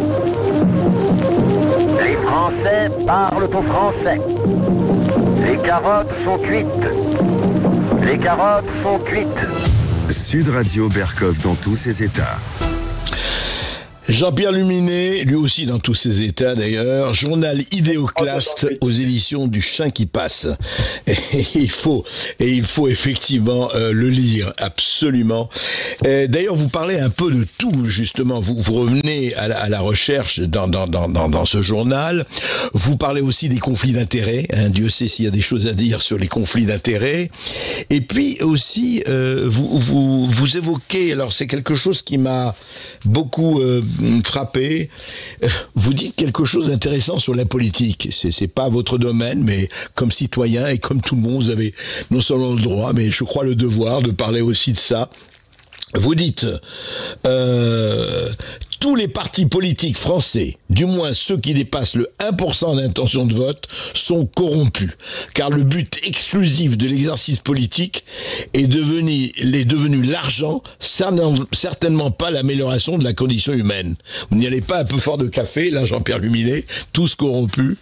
Les Français parlent au français. Les carottes sont cuites. Les carottes sont cuites. Sud Radio Berkov dans tous ses états. Jean-Pierre Luminet, lui aussi dans tous ses états d'ailleurs, journal idéoclaste aux éditions du Chien qui passe. Et il faut, et il faut effectivement euh, le lire, absolument. Et d'ailleurs, vous parlez un peu de tout, justement. Vous, vous revenez à la, à la recherche dans, dans, dans, dans, dans ce journal. Vous parlez aussi des conflits d'intérêts. Hein, Dieu sait s'il y a des choses à dire sur les conflits d'intérêts. Et puis aussi, euh, vous, vous, vous évoquez, alors c'est quelque chose qui m'a beaucoup euh, frappé, vous dites quelque chose d'intéressant sur la politique. C'est, c'est pas votre domaine, mais comme citoyen et comme tout le monde, vous avez non seulement le droit, mais je crois le devoir de parler aussi de ça. Vous dites, euh, tous les partis politiques français, du moins ceux qui dépassent le un pour cent d'intention de vote, sont corrompus. Car le but exclusif de l'exercice politique est devenu, est devenu l'argent, certainement pas l'amélioration de la condition humaine. Vous n'y allez pas un peu fort de café, là, Jean-Pierre Luminet, tous corrompus.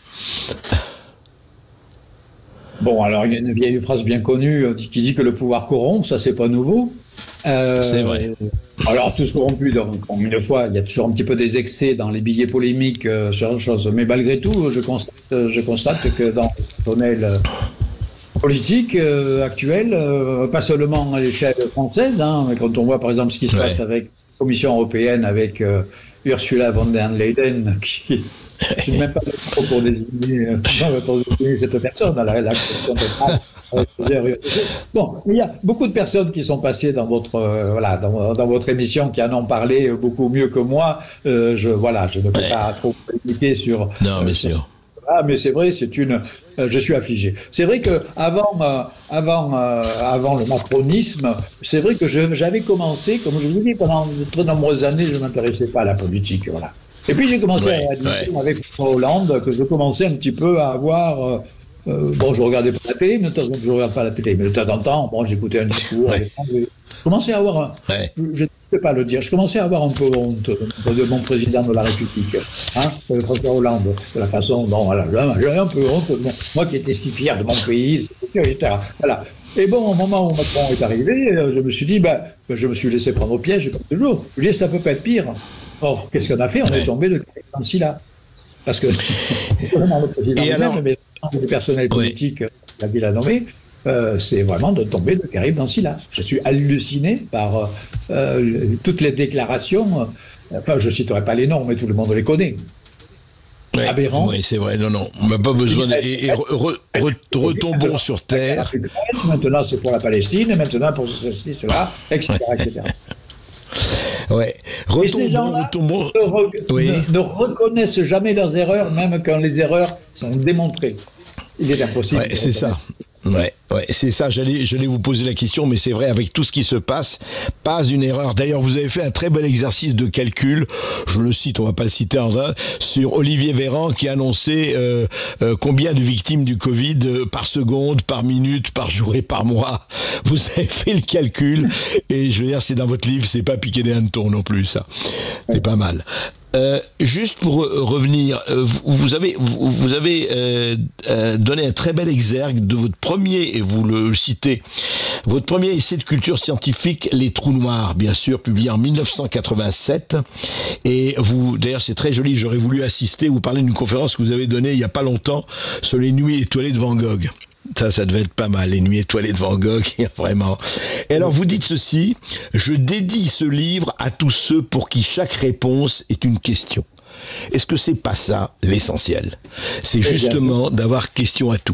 Bon, alors il y a une vieille phrase bien connue qui dit que le pouvoir corrompt, ça c'est pas nouveau. Euh, c'est vrai. Alors, tous corrompus, donc, une fois, il y a toujours un petit peu des excès dans les billets polémiques, euh, sur autre chose. Mais malgré tout, je constate, je constate que dans le tunnel euh, politique euh, actuel, euh, pas seulement à l'échelle française, hein, mais quand on voit par exemple ce qui se ouais. passe avec la Commission européenne, avec euh, Ursula von der Leyen, qui. Je n'ai même pas le mot pour désigner, euh, pour désigner cette personne à la rédaction de Bon, il y a beaucoup de personnes qui sont passées dans votre, euh, voilà, dans, dans votre émission qui en ont parlé beaucoup mieux que moi. Euh, je, voilà, je ne peux ouais. pas trop limiter sur. Non, mais sûr. Ah, mais c'est vrai, c'est une. Euh, je suis affligé. C'est vrai que avant, euh, avant, euh, avant le macronisme, c'est vrai que je, j'avais commencé, comme je vous dis, pendant de très nombreuses années, je ne m'intéressais pas à la politique, voilà. Et puis j'ai commencé ouais, à réaliser ouais. avec François Hollande que je commençais un petit peu à avoir. Euh, euh, bon, je regardais pas la télé, mais de temps en temps, je regarde pas la télé, mais de temps en temps, bon, j'écoutais un discours. Ouais. Je commençais à avoir, un, ouais. je ne peux pas le dire, je commençais à avoir un peu honte de mon président de la République, hein, François Hollande, de la façon dont, voilà, j'avais un peu honte, bon, moi qui étais si fier de mon pays, et cetera. Voilà. Et bon, au moment où Macron est arrivé, je me suis dit, ben, ben je me suis laissé prendre au piège, comme toujours. Je me dis, ça peut pas être pire. Or, qu'est-ce qu'on a fait? On ouais. est tombé de Nancy là. Parce que, vraiment, le président et alors, mais le personnel politique, oui. la ville a nommé, euh, c'est vraiment de tomber de Karim Dansila. Je suis halluciné par euh, toutes les déclarations. Enfin, je ne citerai pas les noms, mais tout le monde les connaît. Oui, aberrant. Oui, c'est vrai. Non, non, on n'a pas besoin de. Et, et re, re, re, retombons sur terre. Maintenant, c'est pour la Palestine, et maintenant pour ceci, cela, et cetera, et cetera. Ouais. Retombons, et ces gens-là retombons... ne, re... oui. ne, ne reconnaissent jamais leurs erreurs, même quand les erreurs sont démontrées. Il est impossible. Ouais, c'est ça. Ouais, ouais, c'est ça. J'allais, j'allais vous poser la question, mais c'est vrai, avec tout ce qui se passe, pas une erreur. D'ailleurs, vous avez fait un très bel exercice de calcul. Je le cite, on va pas le citer en un, sur Olivier Véran qui annonçait euh, euh, combien de victimes du Covid euh, par seconde, par minute, par jour et par mois. Vous avez fait le calcul et je veux dire, c'est dans votre livre, c'est pas piqué des hannetons non plus, ça. C'est pas mal. Euh, juste pour euh, revenir, euh, vous, vous avez, vous, vous avez euh, euh, donné un très bel exergue de votre premier, et vous le citez, votre premier essai de culture scientifique, Les Trous Noirs, bien sûr, publié en mille neuf cent quatre-vingt-sept. Et vous, d'ailleurs, c'est très joli, j'aurais voulu assister, vous parlez d'une conférence que vous avez donnée il n'y a pas longtemps sur les nuits étoilées de Van Gogh. Ça, ça devait être pas mal, les nuits étoilées de Van Gogh, vraiment. Et alors, vous dites ceci, je dédie ce livre à tous ceux pour qui chaque réponse est une question. Est-ce que c'est pas ça, l'essentiel? C'est justement d'avoir question à tout.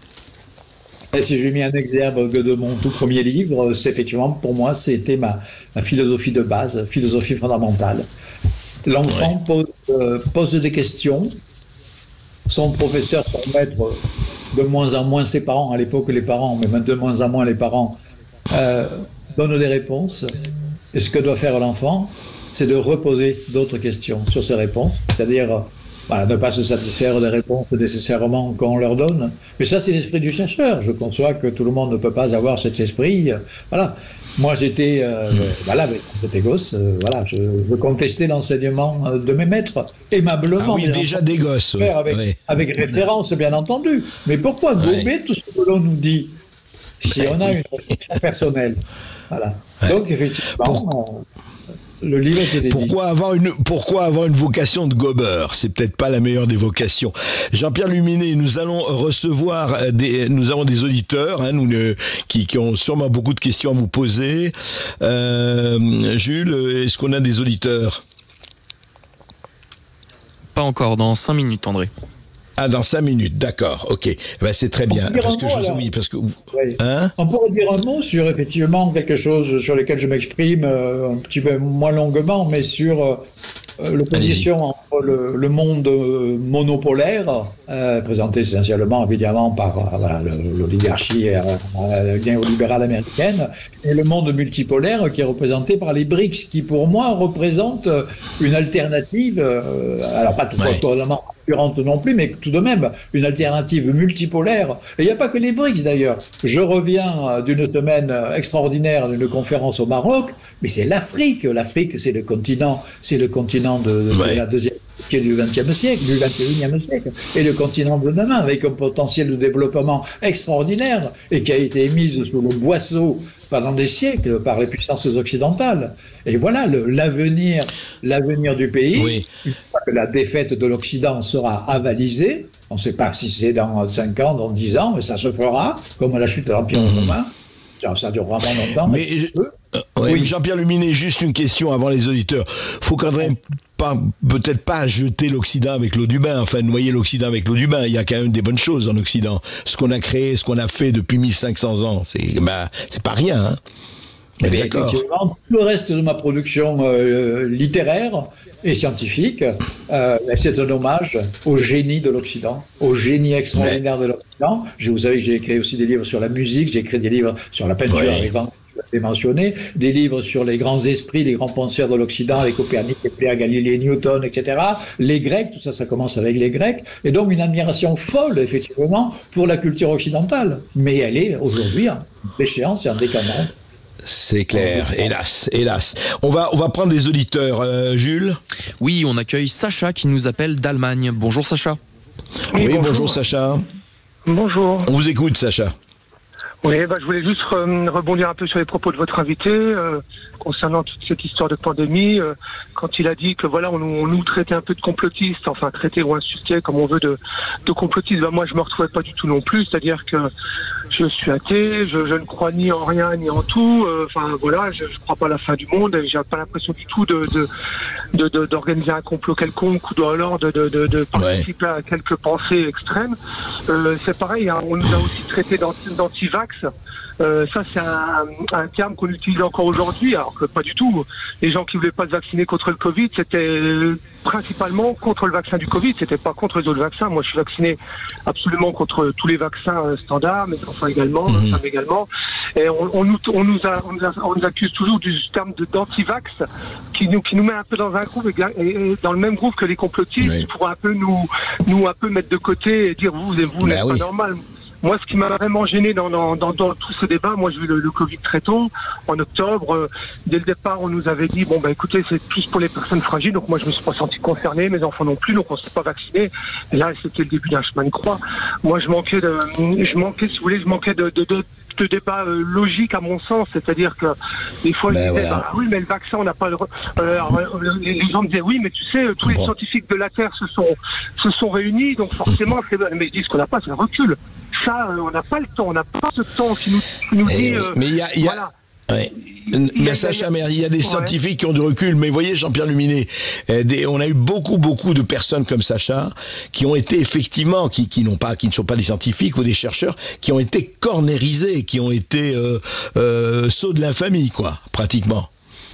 Et si j'ai mis un exergue de mon tout premier livre, c'est effectivement, pour moi, c'était ma, ma philosophie de base, philosophie fondamentale. L'enfant ouais. pose, euh, pose des questions, son professeur, son maître, de moins en moins ses parents, à l'époque les parents, mais même de moins en moins les parents, euh, donnent des réponses. Et ce que doit faire l'enfant, c'est de reposer d'autres questions sur ces réponses, c'est-à-dire voilà, ne pas se satisfaire des réponses nécessairement qu'on leur donne. Mais ça, c'est l'esprit du chercheur. Je conçois que tout le monde ne peut pas avoir cet esprit. Voilà. Moi, j'étais, euh, mmh. voilà, quand j'étais gosse, euh, voilà, je, je contestais l'enseignement de mes maîtres, aimablement. Ah oui, déjà des gosses. Oui. Avec, oui. avec référence, bien entendu. Mais pourquoi gober oui. tout ce que l'on nous dit si on a une réflexion personnelle? Voilà. Ouais. Donc, effectivement, Pour... Le livre était dédié. Pourquoi avoir une, pourquoi avoir une vocation de gobeur? C'est peut-être pas la meilleure des vocations. Jean-Pierre Luminet, nous allons recevoir des, nous avons des auditeurs, hein, nous, le, qui, qui ont sûrement beaucoup de questions à vous poser. Euh, Jules, est-ce qu'on a des auditeurs? Pas encore, dans cinq minutes, André. Ah, dans cinq minutes, d'accord, ok. Eh ben, c'est très bien. Parce que mot, je, alors. oui, parce que, Oui. hein? On pourrait dire un mot sur effectivement quelque chose sur lequel je m'exprime euh, un petit peu moins longuement, mais sur euh, l'opposition entre le, le monde euh, monopolaire, euh, présenté essentiellement évidemment par euh, voilà, l'oligarchie euh, euh, néolibérale américaine, et le monde multipolaire qui est représenté par les B R I C S, qui pour moi représentent une alternative, euh, alors pas tout Ouais. totalement concurrente non plus, mais tout de même une alternative multipolaire. Et il n'y a pas que les B R I C S d'ailleurs. Je reviens d'une semaine extraordinaire d'une conférence au Maroc, mais c'est l'Afrique. L'Afrique, c'est le continent, c'est le continent de, de Ouais. la deuxième moitié du vingtième siècle, du vingt et unième siècle, et le continent de demain, avec un potentiel de développement extraordinaire, et qui a été mise sous le boisseau pendant des siècles par les puissances occidentales. Et voilà le- l'avenir, l'avenir du pays. Oui. Une fois que la défaite de l'Occident sera avalisée, on ne sait pas si c'est dans cinq ans, dans dix ans, mais ça se fera, comme la chute de l'Empire Mhm. romain. Ça, ça durera moins longtemps. Mais, peu. euh, ouais, Oui. Jean-Pierre Luminet, juste une question avant les auditeurs. Faut quand même pas, peut-être pas jeter l'Occident avec l'eau du bain, enfin noyer l'Occident avec l'eau du bain. Il y a quand même des bonnes choses en Occident. Ce qu'on a créé, ce qu'on a fait depuis mille cinq cents ans, c'est bah, c'est pas rien. Hein. Eh bien, D'accord. effectivement, tout le reste de ma production euh, littéraire et scientifique, euh, c'est un hommage au génie de l'Occident, au génie extraordinaire de l'Occident. Je, vous savez que j'ai écrit aussi des livres sur la musique, j'ai écrit des livres sur la peinture, Ouais. arrivant, je l'avais mentionné, des livres sur les grands esprits, les grands penseurs de l'Occident, les Copernic, Kepler, Galilée, Newton, et cetera. Les Grecs, tout ça, ça commence avec les Grecs. Et donc une admiration folle, effectivement, pour la culture occidentale. Mais elle est aujourd'hui en déchéance et en décadence. C'est clair, hélas, hélas. On va, on va prendre des auditeurs. Euh, Jules? Oui, on accueille Sacha qui nous appelle d'Allemagne. Bonjour Sacha. Oui, bonjour. Sacha. Bonjour. On vous écoute, Sacha. Oui, bah, je voulais juste re- rebondir un peu sur les propos de votre invité euh, concernant toute cette histoire de pandémie. Euh, quand il a dit que voilà, on, on nous traitait un peu de complotistes, enfin traiter ou insulter comme on veut de, de complotistes. Bah, moi, je me retrouvais pas du tout non plus. C'est-à-dire que je suis athée, je, je ne crois ni en rien ni en tout. Euh, Enfin voilà, je, je crois pas à la fin du monde. Et j'ai pas l'impression du tout de de, de, de d'organiser un complot quelconque ou de alors de de, de, de participer à quelques pensées extrêmes. Euh, c'est pareil, hein, on nous a aussi traité d'anti- d'anti-vax. Euh, ça, c'est un, un terme qu'on utilise encore aujourd'hui, alors que pas du tout. Les gens qui voulaient pas se vacciner contre le Covid, c'était principalement contre le vaccin du Covid, c'était pas contre les autres vaccins. Moi, je suis vacciné absolument contre tous les vaccins euh, standards, mes enfants également, ma femme également. Et on, on, nous, on, nous a, on, nous a- on nous accuse toujours du terme de d'anti-vax, qui nous, qui nous met un peu dans un groupe, et, et dans le même groupe que les complotistes, pour un peu nous, nous un peu mettre de côté et dire vous, vous, vous n'êtes pas normal. Moi, ce qui m'a vraiment gêné dans, dans, dans, dans tout ce débat, moi, j'ai eu le, le Covid très tôt, en octobre. Euh, dès le départ, on nous avait dit, bon, bah, écoutez, c'est plus pour les personnes fragiles. Donc, moi, je me suis pas senti concerné, mes enfants non plus, donc on ne s'est pas vacciné. Et là, c'était le début d'un chemin de croix. Moi, je manquais de, je manquais, si vous voulez, je manquais de, de, de de débat euh, logique à mon sens, c'est-à-dire que des fois Ben je disais, voilà. bah, oui mais le vaccin on n'a pas le re- euh, alors, euh, les les gens me disaient oui mais tu sais euh, tous les scientifiques de la Terre se sont se sont réunis donc forcément c'est mais ils disent qu'on n'a pas c'est un recul ça euh, on n'a pas le temps on n'a pas ce temps qui nous qui nous dit euh, Mais il y a, il y a- voilà. Ouais. Mais Sacha, mais il y a des Ouais. scientifiques qui ont du recul. Mais vous voyez, Jean-Pierre Luminet, euh, des- on a eu beaucoup, beaucoup de personnes comme Sacha qui ont été effectivement, qui, qui n'ont pas, qui ne sont pas des scientifiques ou des chercheurs, qui ont été cornérisés, qui ont été euh, euh, sauts de l'infamie, quoi, pratiquement.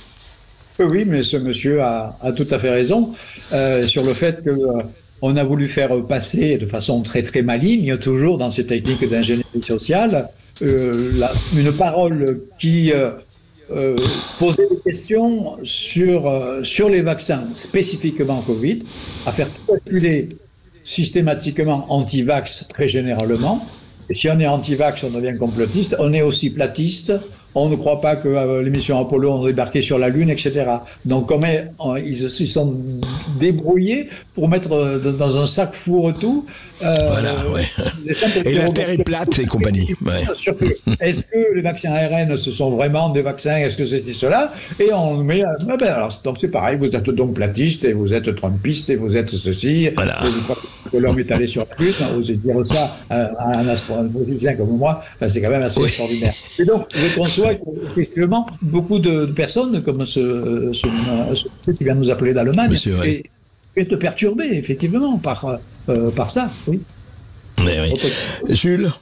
Oui, mais ce monsieur a, a tout à fait raison euh, sur le fait que euh, on a voulu faire passer de façon très très maligne, toujours dans ces techniques d'ingénierie sociale, euh, la- une parole qui euh, euh, posait des questions sur, euh, sur les vaccins, spécifiquement Covid, à faire basculer systématiquement anti-vax très généralement, Et si on est anti-vax, on devient complotiste. On est aussi platiste. On ne croit pas que euh, les missions Apollo ont débarqué sur la Lune, et cetera. Donc, comme on, ils se sont débrouillés pour mettre euh, dans un sac fourre-tout. Euh, voilà, ouais. Et la Terre est plate et compagnie. Ouais. Est-ce que les vaccins A R N, ce sont vraiment des vaccins? Est-ce que c'est cela? Et on met. Ah ben alors, donc c'est pareil, vous êtes donc platiste et vous êtes trumpiste et vous êtes ceci. Voilà. Et vous croyez que l'homme est allé sur la Lune. Osez dire ça à un astrophysicien comme moi, ben c'est quand même assez oui. extraordinaire. Et donc, je conçois qu'effectivement, beaucoup de personnes, comme ce, ce, ce qui vient nous appeler d'Allemagne, est, est perturbé, effectivement, par, euh, par ça, oui. Mais oui. Jules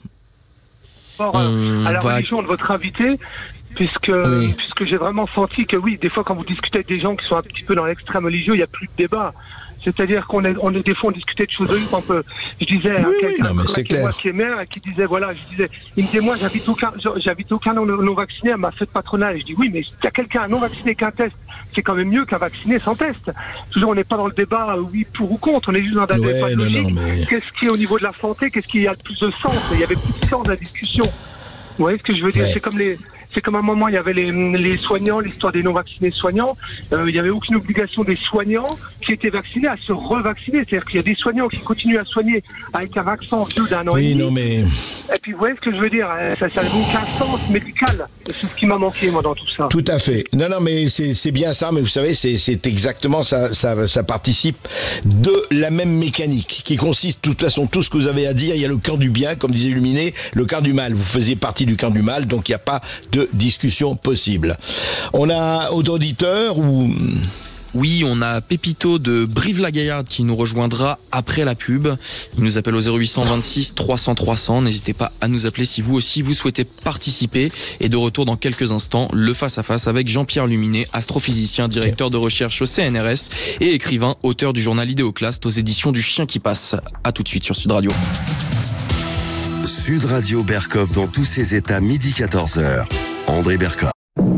Alors, euh, à la va... religion de votre invité, puisque, oui. puisque j'ai vraiment senti que oui, des fois, quand vous discutez avec des gens qui sont un petit peu dans l'extrême religieux, il n'y a plus de débat. C'est-à-dire qu'on est, on est des fois on discutait de choses de on peut, je disais oui, à quelqu'un non, qui, moi, qui est maire et qui disait voilà, je disais, il me disait moi j'habite aucun, j'habite aucun non, non vacciné à ma fête patronale. Et je dis oui, mais s'il y a quelqu'un non vacciné qu'un test, c'est quand même mieux qu'un vacciné sans test. Toujours on n'est pas dans le débat oui pour ou contre, on est juste dans un ouais, débat non, logique. Non, mais... Qu'est-ce qui est au niveau de la santé, qu'est-ce qui a le plus de sens? Il y avait plus de sens à la discussion. Vous voyez ce que je veux dire? Ouais. C'est comme les C'est comme à un moment, il y avait les, les soignants, l'histoire des non-vaccinés soignants. Euh, il n'y avait aucune obligation des soignants qui étaient vaccinés à se revacciner. C'est-à-dire qu'il y a des soignants qui continuent à soigner avec un vaccin vieux d'un an oui, et demi. Non, mais... Et puis, vous voyez ce que je veux dire? Ça n'a aucun sens médical. C'est ce qui m'a manqué, moi, dans tout ça. Tout à fait. Non, non, mais c'est bien ça. Mais vous savez, c'est exactement ça, ça. Ça participe de la même mécanique qui consiste, de toute façon, tout ce que vous avez à dire. Il y a le camp du bien, comme disait Luminé, le camp du mal. Vous faisiez partie du camp du mal, donc il n'y a pas de discussion possible. On a autre auditeur ou... Oui, on a Pépito de Brive-la-Gaillarde qui nous rejoindra après la pub. Il nous appelle au zéro huit deux six trois cents trois cents. N'hésitez pas à nous appeler si vous aussi vous souhaitez participer. Et de retour dans quelques instants, le face-à-face avec Jean-Pierre Luminé, astrophysicien, directeur de recherche au C N R S et écrivain, auteur du journal Idéoclaste aux éditions du Chien qui passe. À tout de suite sur Sud Radio. Sud Radio Berkov dans tous ses états, midi quatorze heures. André Berkov.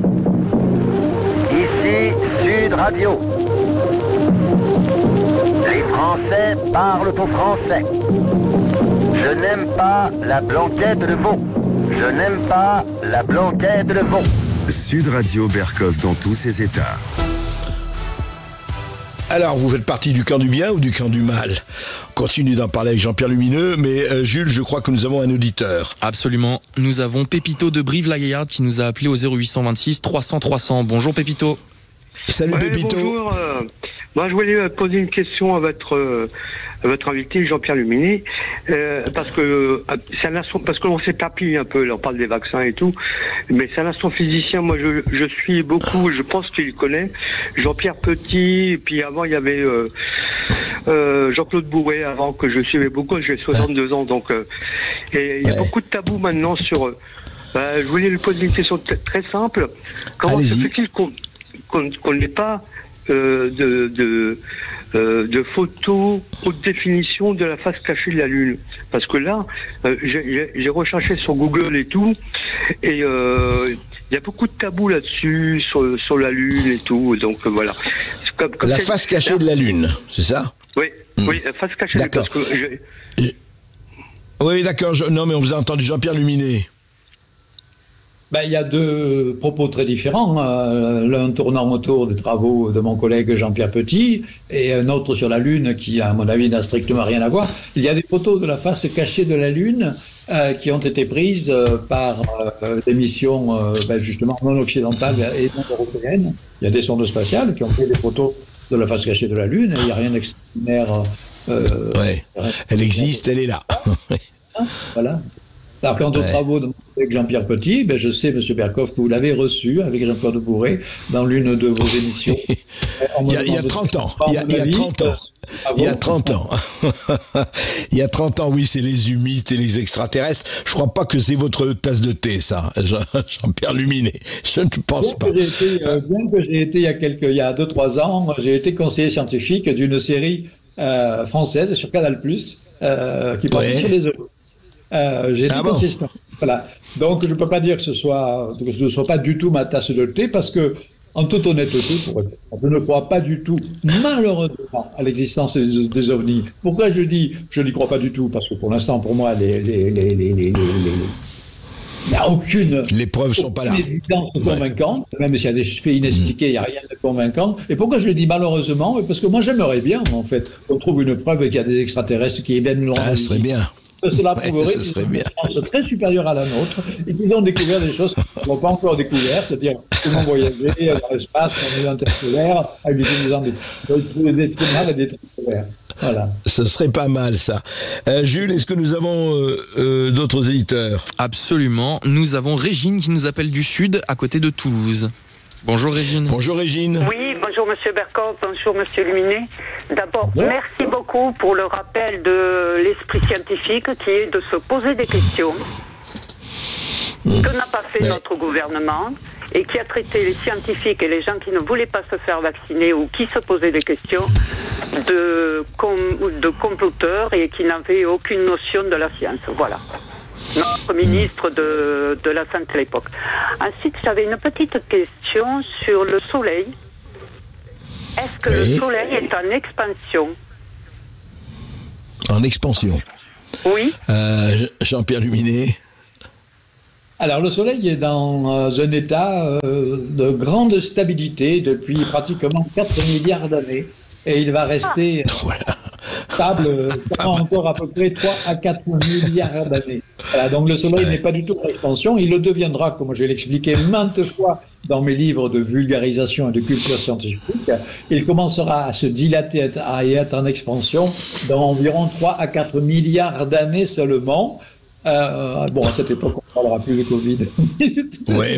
Ici Sud Radio. Les Français parlent au français. Je n'aime pas la blanquette de veau. Je n'aime pas la blanquette de veau. Sud Radio Berkov dans tous ses états. Alors, vous faites partie du camp du bien ou du camp du mal? On continue d'en parler avec Jean-Pierre Lumineux, mais euh, Jules, je crois que nous avons un auditeur. Absolument. Nous avons Pépito de Brive-la-Gaillarde qui nous a appelé au zéro huit deux six trois cents trois cents. Bonjour Pépito. Salut ouais, Pépito. Bonjour. Euh, moi, je voulais poser une question à votre, euh, à votre invité, Jean-Pierre Luminé, euh, parce que euh, c'est un astro, parce qu'on s'éparpille un peu, là, on parle des vaccins et tout, mais c'est un astrophysicien, moi je, je suis beaucoup, je pense qu'il connaît, Jean-Pierre Petit, et puis avant il y avait euh, euh, Jean-Claude Bourret, avant que je suivais beaucoup, j'ai soixante-deux ans, donc euh, et il y a ouais. beaucoup de tabous maintenant sur... Euh, bah, je voulais lui poser une question très simple. Comment se fait-il qu'on qu'on qu'on n'ait pas euh, de... de Euh, de photos haute définition de la face cachée de la Lune, parce que là euh, j'ai recherché sur Google et tout, et il euh, y a beaucoup de tabous là-dessus sur, sur la Lune et tout, donc euh, voilà. Comme, comme la face cachée de la Lune, c'est ça? Oui, mmh. oui, la face cachée. D'accord. Oui, d'accord. Non, mais on vous a entendu Jean-Pierre Luminé. Ben, il y a deux propos très différents, euh, l'un tournant autour des travaux de mon collègue Jean-Pierre Petit et un autre sur la Lune qui, à mon avis, n'a strictement rien à voir. Il y a des photos de la face cachée de la Lune euh, qui ont été prises euh, par euh, des missions euh, ben, justement non occidentales et non européennes. Il y a des sondes spatiales qui ont fait des photos de la face cachée de la Lune et il n'y a rien d'extraordinaire. Euh, ouais. Elle existe, elle est là. Voilà. Alors, quant aux ouais. travaux de mon collègue Jean-Pierre Petit, ben, je sais, M. Berkov, que vous l'avez reçu avec Jean-Claude Bourret dans l'une de vos émissions. il, y a, il y a trente ans. Il y a, il y a trente ans. Il y a trente ans. Il y a trente ans, oui, c'est les humides et les extraterrestres. Je crois pas que c'est votre tasse de thé, ça, Jean-Pierre Luminé. Je ne pense bien pas. Que été, euh, bien que j'ai été, il y a quelques, il y a deux, trois ans, j'ai été conseiller scientifique d'une série euh, française sur Canal plus, euh, qui portait ouais. sur les œufs. Euh, j'ai été ah consistant. Bon. Voilà. Donc, je ne peux pas dire que ce soit, que ce ne soit pas du tout ma tasse de thé, parce que en toute honnêteté, pour être, je ne crois pas du tout, malheureusement, à l'existence des, des ovnis. Pourquoi je dis je n'y crois pas du tout? Parce que pour l'instant, pour moi, les, les, les, les, les, les, les il n'y a aucune... Les preuves ne sont pas là. évidence convaincante, ouais. Même s'il y a des faits inexpliqués, il n'y a rien de convaincant. Et pourquoi je dis malheureusement? Parce que moi, j'aimerais bien, en fait, qu'on trouve une preuve qu'il y a des extraterrestres qui viennent nous rendre Ah, ce serait bien. Cela prouverait ouais, ce serait bien. une science très supérieure à la nôtre et qu'ils ont découvert des choses qu'ils n'ont pas encore découvert, c'est-à-dire comment voyager dans l'espace, dans les interstellaires, en utilisant des trucs, des trucs mal et des trucs verts. Voilà. Ce serait pas mal, ça. Euh, Jules, est-ce que nous avons euh, euh, d'autres éditeurs? Absolument. Nous avons Régine qui nous appelle du Sud, à côté de Toulouse. Bonjour Régine. Bonjour Régine. Oui, bonjour Monsieur Bercoff, bonjour Monsieur Luminet. D'abord, bon. merci beaucoup pour le rappel de l'esprit scientifique qui est de se poser des questions. Mmh. Que n'a pas fait ouais. notre gouvernement et qui a traité les scientifiques et les gens qui ne voulaient pas se faire vacciner ou qui se posaient des questions de, com de comploteurs et qui n'avaient aucune notion de la science. Voilà. Notre ministre de, de la Santé à l'époque. Ensuite, j'avais une petite question sur le Soleil. Est-ce que oui. le Soleil est en expansion? En expansion? Oui. Euh, Jean-Pierre Luminet? Alors, le Soleil est dans un état euh, de grande stabilité depuis pratiquement quatre milliards d'années. Et il va rester ah. voilà. stable pendant encore à peu près trois à quatre milliards d'années. Voilà, donc le Soleil ouais. n'est pas du tout en expansion. Il le deviendra, comme je l'ai expliqué maintes fois dans mes livres de vulgarisation et de culture scientifique. Il commencera à se dilater et être en expansion dans environ trois à quatre milliards d'années seulement. Euh, bon, à cette époque, on ne parlera plus de Covid. Ouais,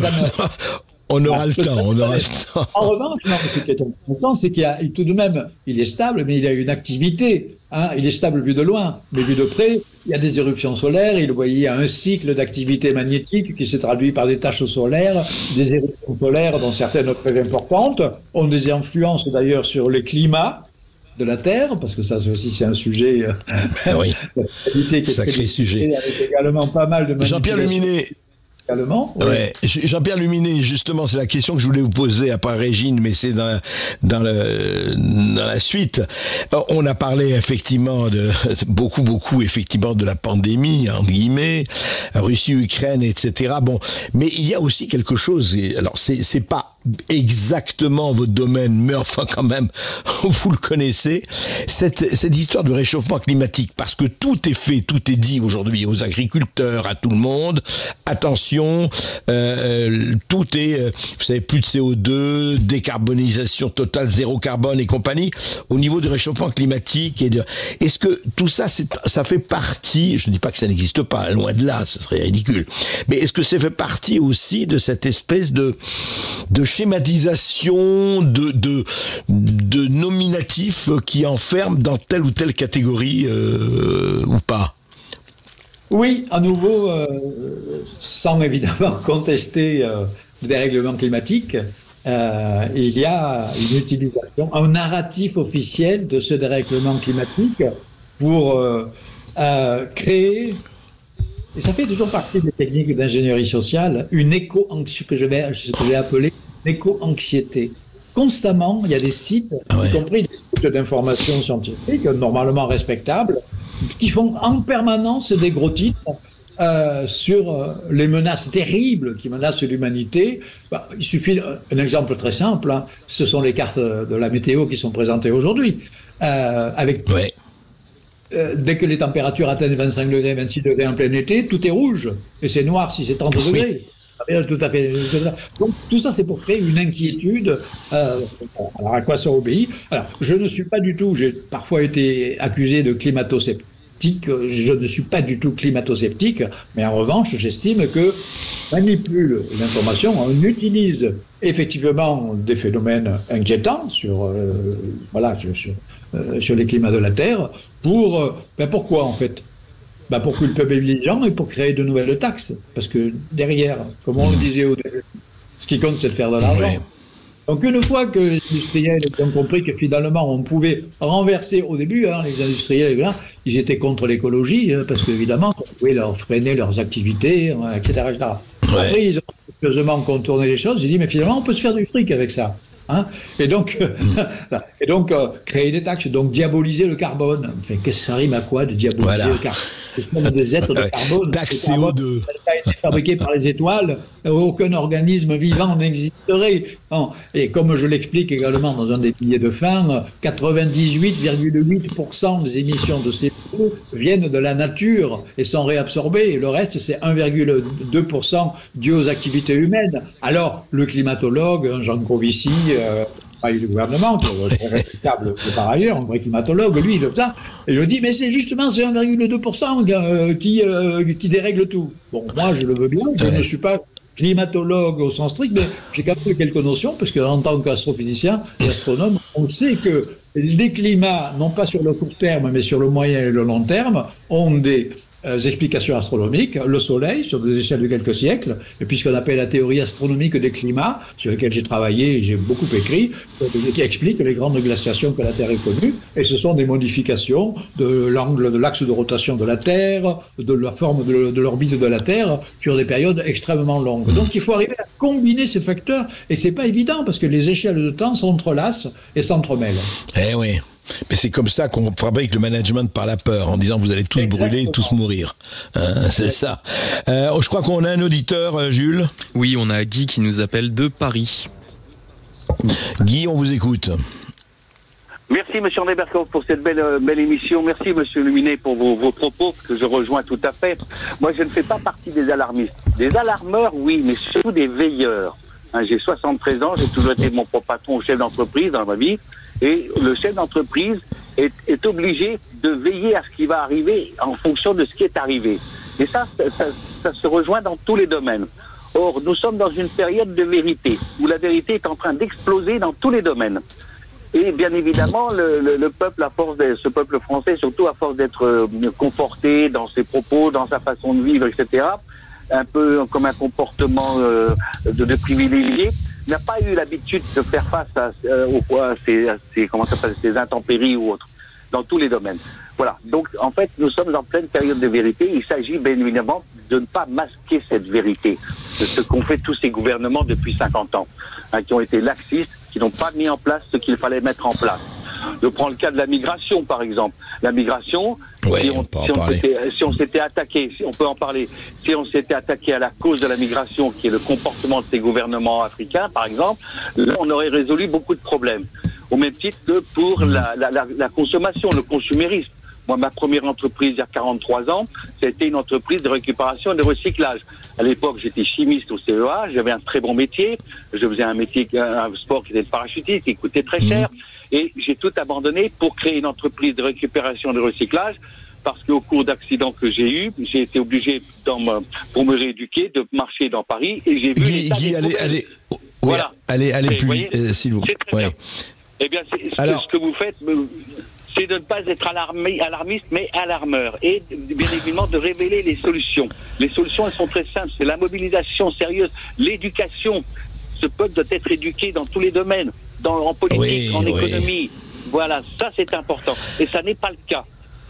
on aura le temps, on aura le temps. En revanche, non, ce qui est important, c'est qu'il y a tout de même, il est stable, mais il a une activité. Hein, il est stable vu de loin, mais vu de près, il y a des éruptions solaires. Il, il y a un cycle d'activité magnétique qui se traduit par des taches solaires, des éruptions solaires, dont certaines très importantes, ont des influences d'ailleurs sur le climat de la Terre, parce que ça aussi c'est un sujet, euh, oui. qui est sacré sujet. Avec également pas mal de Jean-Pierre Luminet. Également, oui. Ouais. Jean-Pierre Luminet, justement, c'est la question que je voulais vous poser après Régine, mais c'est dans, dans, le, dans la suite. On a parlé effectivement de beaucoup, beaucoup effectivement de la pandémie, entre guillemets, Russie, Ukraine, et cetera. Bon, mais il y a aussi quelque chose. Alors, c'est, c'est pas exactement votre domaine, mais enfin quand même, vous le connaissez, cette, cette histoire de réchauffement climatique, parce que tout est fait, tout est dit aujourd'hui aux agriculteurs, à tout le monde, attention, euh, tout est, vous savez, plus de C O deux, décarbonisation totale, zéro carbone et compagnie, au niveau du réchauffement climatique. Et de, est-ce que tout ça, c'est, ça fait partie, je ne dis pas que ça n'existe pas, loin de là, ce serait ridicule, mais est-ce que ça fait partie aussi de cette espèce de, de schématisation de, de, de nominatifs qui enferment dans telle ou telle catégorie euh, ou pas? Oui, à nouveau, euh, sans évidemment contester euh, le dérèglement climatique, euh, il y a une utilisation, un narratif officiel de ce dérèglement climatique pour euh, euh, créer, et ça fait toujours partie des techniques d'ingénierie sociale, une éco-anxiété, que je vais, ce que j'ai appelé éco-anxiété. Constamment, il y a des sites, ouais. y compris des sites d'information scientifique, normalement respectables, qui font en permanence des gros titres euh, sur euh, les menaces terribles qui menacent l'humanité. Bah, il suffit d'un un exemple très simple, hein, ce sont les cartes de la météo qui sont présentées aujourd'hui. Euh, avec ouais. euh, dès que les températures atteignent vingt-cinq degrés, vingt-six degrés en plein été, tout est rouge, et c'est noir si c'est trente oui. degrés. Tout à fait. Donc tout ça, c'est pour créer une inquiétude. Euh, alors à quoi ça obéit? Alors, je ne suis pas du tout. J'ai parfois été accusé de climato-sceptique. Je ne suis pas du tout climato-sceptique, mais en revanche, j'estime que manipule l'information. On utilise effectivement des phénomènes inquiétants sur euh, voilà sur, sur, euh, sur les climats de la Terre. Pour euh, ben pourquoi en fait? Bah pour culpabiliser les gens et pour créer de nouvelles taxes. Parce que derrière, comme on le disait au début, ce qui compte, c'est de faire de l'argent. Oui. Donc une fois que les industriels ont compris que finalement on pouvait renverser au début, hein, les industriels, hein, ils étaient contre l'écologie, hein, parce qu'évidemment, on pouvait leur freiner leurs activités, hein, et cetera, et cetera. Ouais. Après, ils ont sérieusement contourner les choses. J'ai dit, mais finalement, on peut se faire du fric avec ça. Hein, et donc, mmh. et donc euh, créer des taxes, donc diaboliser le carbone. Enfin, qu'est-ce que ça rime à quoi de diaboliser voilà. le carbone? Des êtres de carbone. Taxe C O deux. Ça a été fabriqué par les étoiles. Aucun organisme vivant n'existerait. Non. Et comme je l'explique également dans un des piliers de fin, quatre-vingt-dix-huit virgule huit pour cent des émissions de C O deux viennent de la nature et sont réabsorbées. Et le reste, c'est un virgule deux pour cent dû aux activités humaines. Alors, le climatologue, Jean Covici, euh, du gouvernement, qui est très respectable par ailleurs, un vrai climatologue, lui, il, ça, il le dit, mais c'est justement c'est un virgule deux pour cent qui, euh, qui dérègle tout. Bon, moi, je le veux bien, je ouais. ne suis pas climatologue au sens strict, mais j'ai quand même quelques notions, parce qu'en tant qu'astrophysicien et astronome, on sait que les climats, non pas sur le court terme, mais sur le moyen et le long terme, ont des Euh, explications astronomiques, le Soleil, sur des échelles de quelques siècles, et puis ce qu'on appelle la théorie astronomique des climats, sur laquelle j'ai travaillé et j'ai beaucoup écrit, qui explique les grandes glaciations que la Terre est connue, et ce sont des modifications de l'angle de l'axe de rotation de la Terre, de la forme de, de l'orbite de la Terre, sur des périodes extrêmement longues. Donc il faut arriver à combiner ces facteurs, et c'est pas évident, parce que les échelles de temps s'entrelacent et s'entremêlent. Eh oui. Mais c'est comme ça qu'on fabrique le management par la peur, en disant vous allez tous Exactement. brûler et tous mourir. Hein, c'est ça. Euh, je crois qu'on a un auditeur, euh, Jules. Oui, on a Guy qui nous appelle de Paris. Guy, on vous écoute. Merci, monsieur André Berkoff, pour cette belle, euh, belle émission. Merci, monsieur Luminet, pour vos, vos propos, que je rejoins tout à fait. Moi, je ne fais pas partie des alarmistes. Des alarmeurs, oui, mais surtout des veilleurs. Hein, j'ai soixante-treize ans, j'ai toujours été mon propre patron, chef d'entreprise dans ma vie. Et le chef d'entreprise est, est obligé de veiller à ce qui va arriver en fonction de ce qui est arrivé. Et ça, ça, ça, ça se rejoint dans tous les domaines. Or, nous sommes dans une période de vérité, où la vérité est en train d'exploser dans tous les domaines. Et bien évidemment, le, le, le peuple, à force de, ce peuple français, surtout à force d'être euh, conforté dans ses propos, dans sa façon de vivre, et cetera, un peu comme un comportement euh, de, de privilégié, n'a pas eu l'habitude de faire face à, euh, au, à, ces, à ces, comment ça s'appelle, ces intempéries ou autres, dans tous les domaines. Voilà. Donc, en fait, nous sommes en pleine période de vérité. Il s'agit, bien évidemment, de ne pas masquer cette vérité. De ce qu'ont fait tous ces gouvernements depuis cinquante ans, hein, qui ont été laxistes, qui n'ont pas mis en place ce qu'il fallait mettre en place. Je prends le cas de la migration, par exemple. La migration, ouais, si on, on, si on s'était, si on s'était attaqué, si on peut en parler, si on s'était attaqué à la cause de la migration, qui est le comportement de ces gouvernements africains, par exemple, là, on aurait résolu beaucoup de problèmes. Au même titre que pour la, la, la, la consommation, le consumérisme. Moi, ma première entreprise, il y a quarante-trois ans, c'était une entreprise de récupération et de recyclage. À l'époque, j'étais chimiste au C E A, j'avais un très bon métier, je faisais un métier, un sport qui était le parachutiste, qui coûtait très cher, mmh. et j'ai tout abandonné pour créer une entreprise de récupération et de recyclage, parce qu'au cours d'accidents que j'ai eu, j'ai été obligé, dans ma, pour me rééduquer, de marcher dans Paris, et j'ai vu... Guy, Guy allez, allez, voilà. allez, allez plus vite, euh, s'il vous plaît. C'est très ouais. bien. Eh bien, c'est, Alors... ce que vous faites... c'est de ne pas être alarmé, alarmiste, mais alarmeur. Et bien évidemment, de révéler les solutions. Les solutions, elles sont très simples. C'est la mobilisation sérieuse, l'éducation. Ce peuple doit être éduqué dans tous les domaines, dans, en politique, oui, en oui. économie. Voilà, ça c'est important. Et ça n'est pas le cas.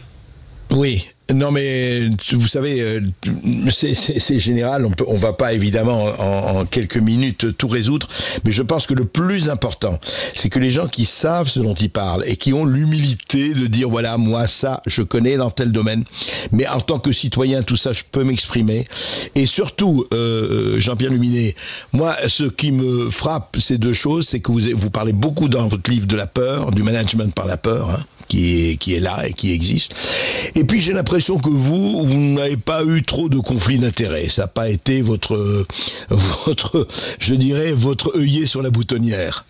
Oui. Non mais vous savez, c'est, c'est, c'est général, on peut, on va pas évidemment en, en quelques minutes tout résoudre, mais je pense que le plus important, c'est que les gens qui savent ce dont ils parlent et qui ont l'humilité de dire voilà, moi ça, je connais dans tel domaine, mais en tant que citoyen, tout ça, je peux m'exprimer. Et surtout, euh, Jean-Pierre Luminet, moi, ce qui me frappe, c'est deux choses, c'est que vous, vous parlez beaucoup dans votre livre de la peur, du management par la peur, hein, qui est, qui est là et qui existe. Et puis j'ai l'impression que vous, vous n'avez pas eu trop de conflits d'intérêts. Ça n'a pas été votre, votre, je dirais, votre œillet sur la boutonnière.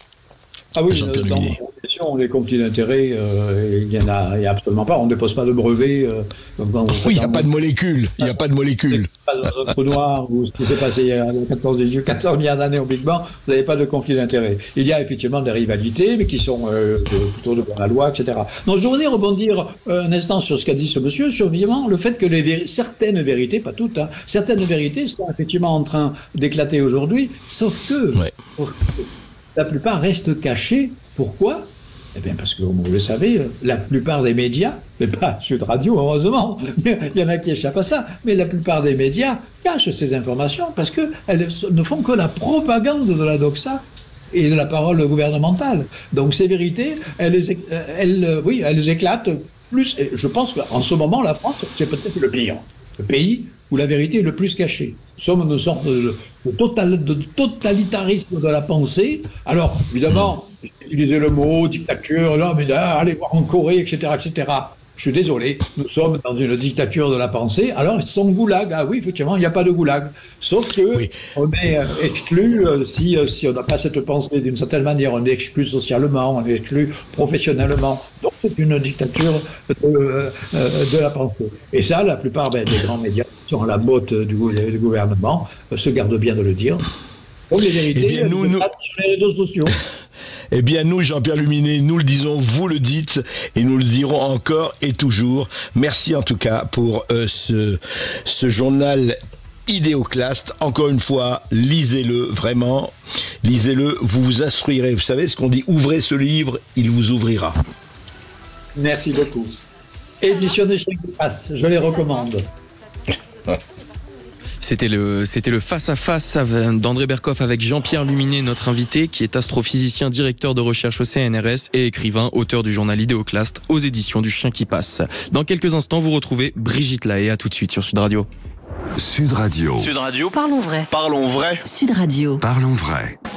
Ah oui, Jean-Pierre dans Luminet. Les conflits d'intérêts, euh, il n'y en a, il y a absolument pas. On ne dépose pas de brevet. Euh, dans, oui, il n'y a pas de molécules. Il n'y a pas de molécules. Pas dans un trou noir ou ce qui s'est passé il y a quatorze milliards d'années au Big Bang, vous n'avez pas de conflit d'intérêts. Il y a effectivement des rivalités, mais qui sont euh, de, plutôt de la loi, et cetera. Donc je voudrais rebondir euh, un instant sur ce qu'a dit ce monsieur, sur évidemment le fait que les véri- certaines vérités, pas toutes, hein, certaines vérités sont effectivement en train d'éclater aujourd'hui, sauf que, ouais. que la plupart restent cachées. Pourquoi ? Eh bien, parce que, comme vous le savez, la plupart des médias, mais pas Sud Radio, heureusement, il y en a qui échappent à ça, mais la plupart des médias cachent ces informations parce qu'elles ne font que la propagande de la doxa et de la parole gouvernementale. Donc ces vérités, elles, elles, oui, elles éclatent plus. Et je pense qu'en ce moment, la France, c'est peut-être le pire. Le pays où la vérité est le plus cachée. Nous sommes une sorte de, de, total, de totalitarisme de la pensée. Alors, évidemment, utiliser le mot dictature, là, mais là, allez voir en Corée, et cetera, et cetera. Je suis désolé, nous sommes dans une dictature de la pensée. Alors, sans goulag. Ah oui, effectivement, il n'y a pas de goulag. Sauf que oui. on est exclu, euh, si, euh, si on n'a pas cette pensée d'une certaine manière, on est exclu socialement, on est exclu professionnellement. Donc, c'est une dictature de, euh, de la pensée. Et ça, la plupart ben, des grands médias qui sont à la botte du, du gouvernement euh, se gardent bien de le dire. Donc, les vérités, eh bien, nous, nous... sur les réseaux sociaux. Eh bien, nous, Jean-Pierre Luminet, nous le disons, vous le dites, et nous le dirons encore et toujours. Merci en tout cas pour euh, ce, ce journal Idéoclaste. Encore une fois, lisez-le, vraiment. Lisez-le, vous vous instruirez. Vous savez ce qu'on dit, ouvrez ce livre, il vous ouvrira. Merci beaucoup. Édition des Chèques de Passe, je les recommande. C'était le, c'était le face-à-face d'André Berkoff avec Jean-Pierre Luminet, notre invité, qui est astrophysicien, directeur de recherche au C N R S et écrivain, auteur du journal Idéoclaste aux éditions du Chien qui passe. Dans quelques instants, vous retrouvez Brigitte Lahaie. À tout de suite sur Sud Radio. Sud Radio. Sud Radio. Parlons vrai. Parlons vrai. Sud Radio. Parlons vrai.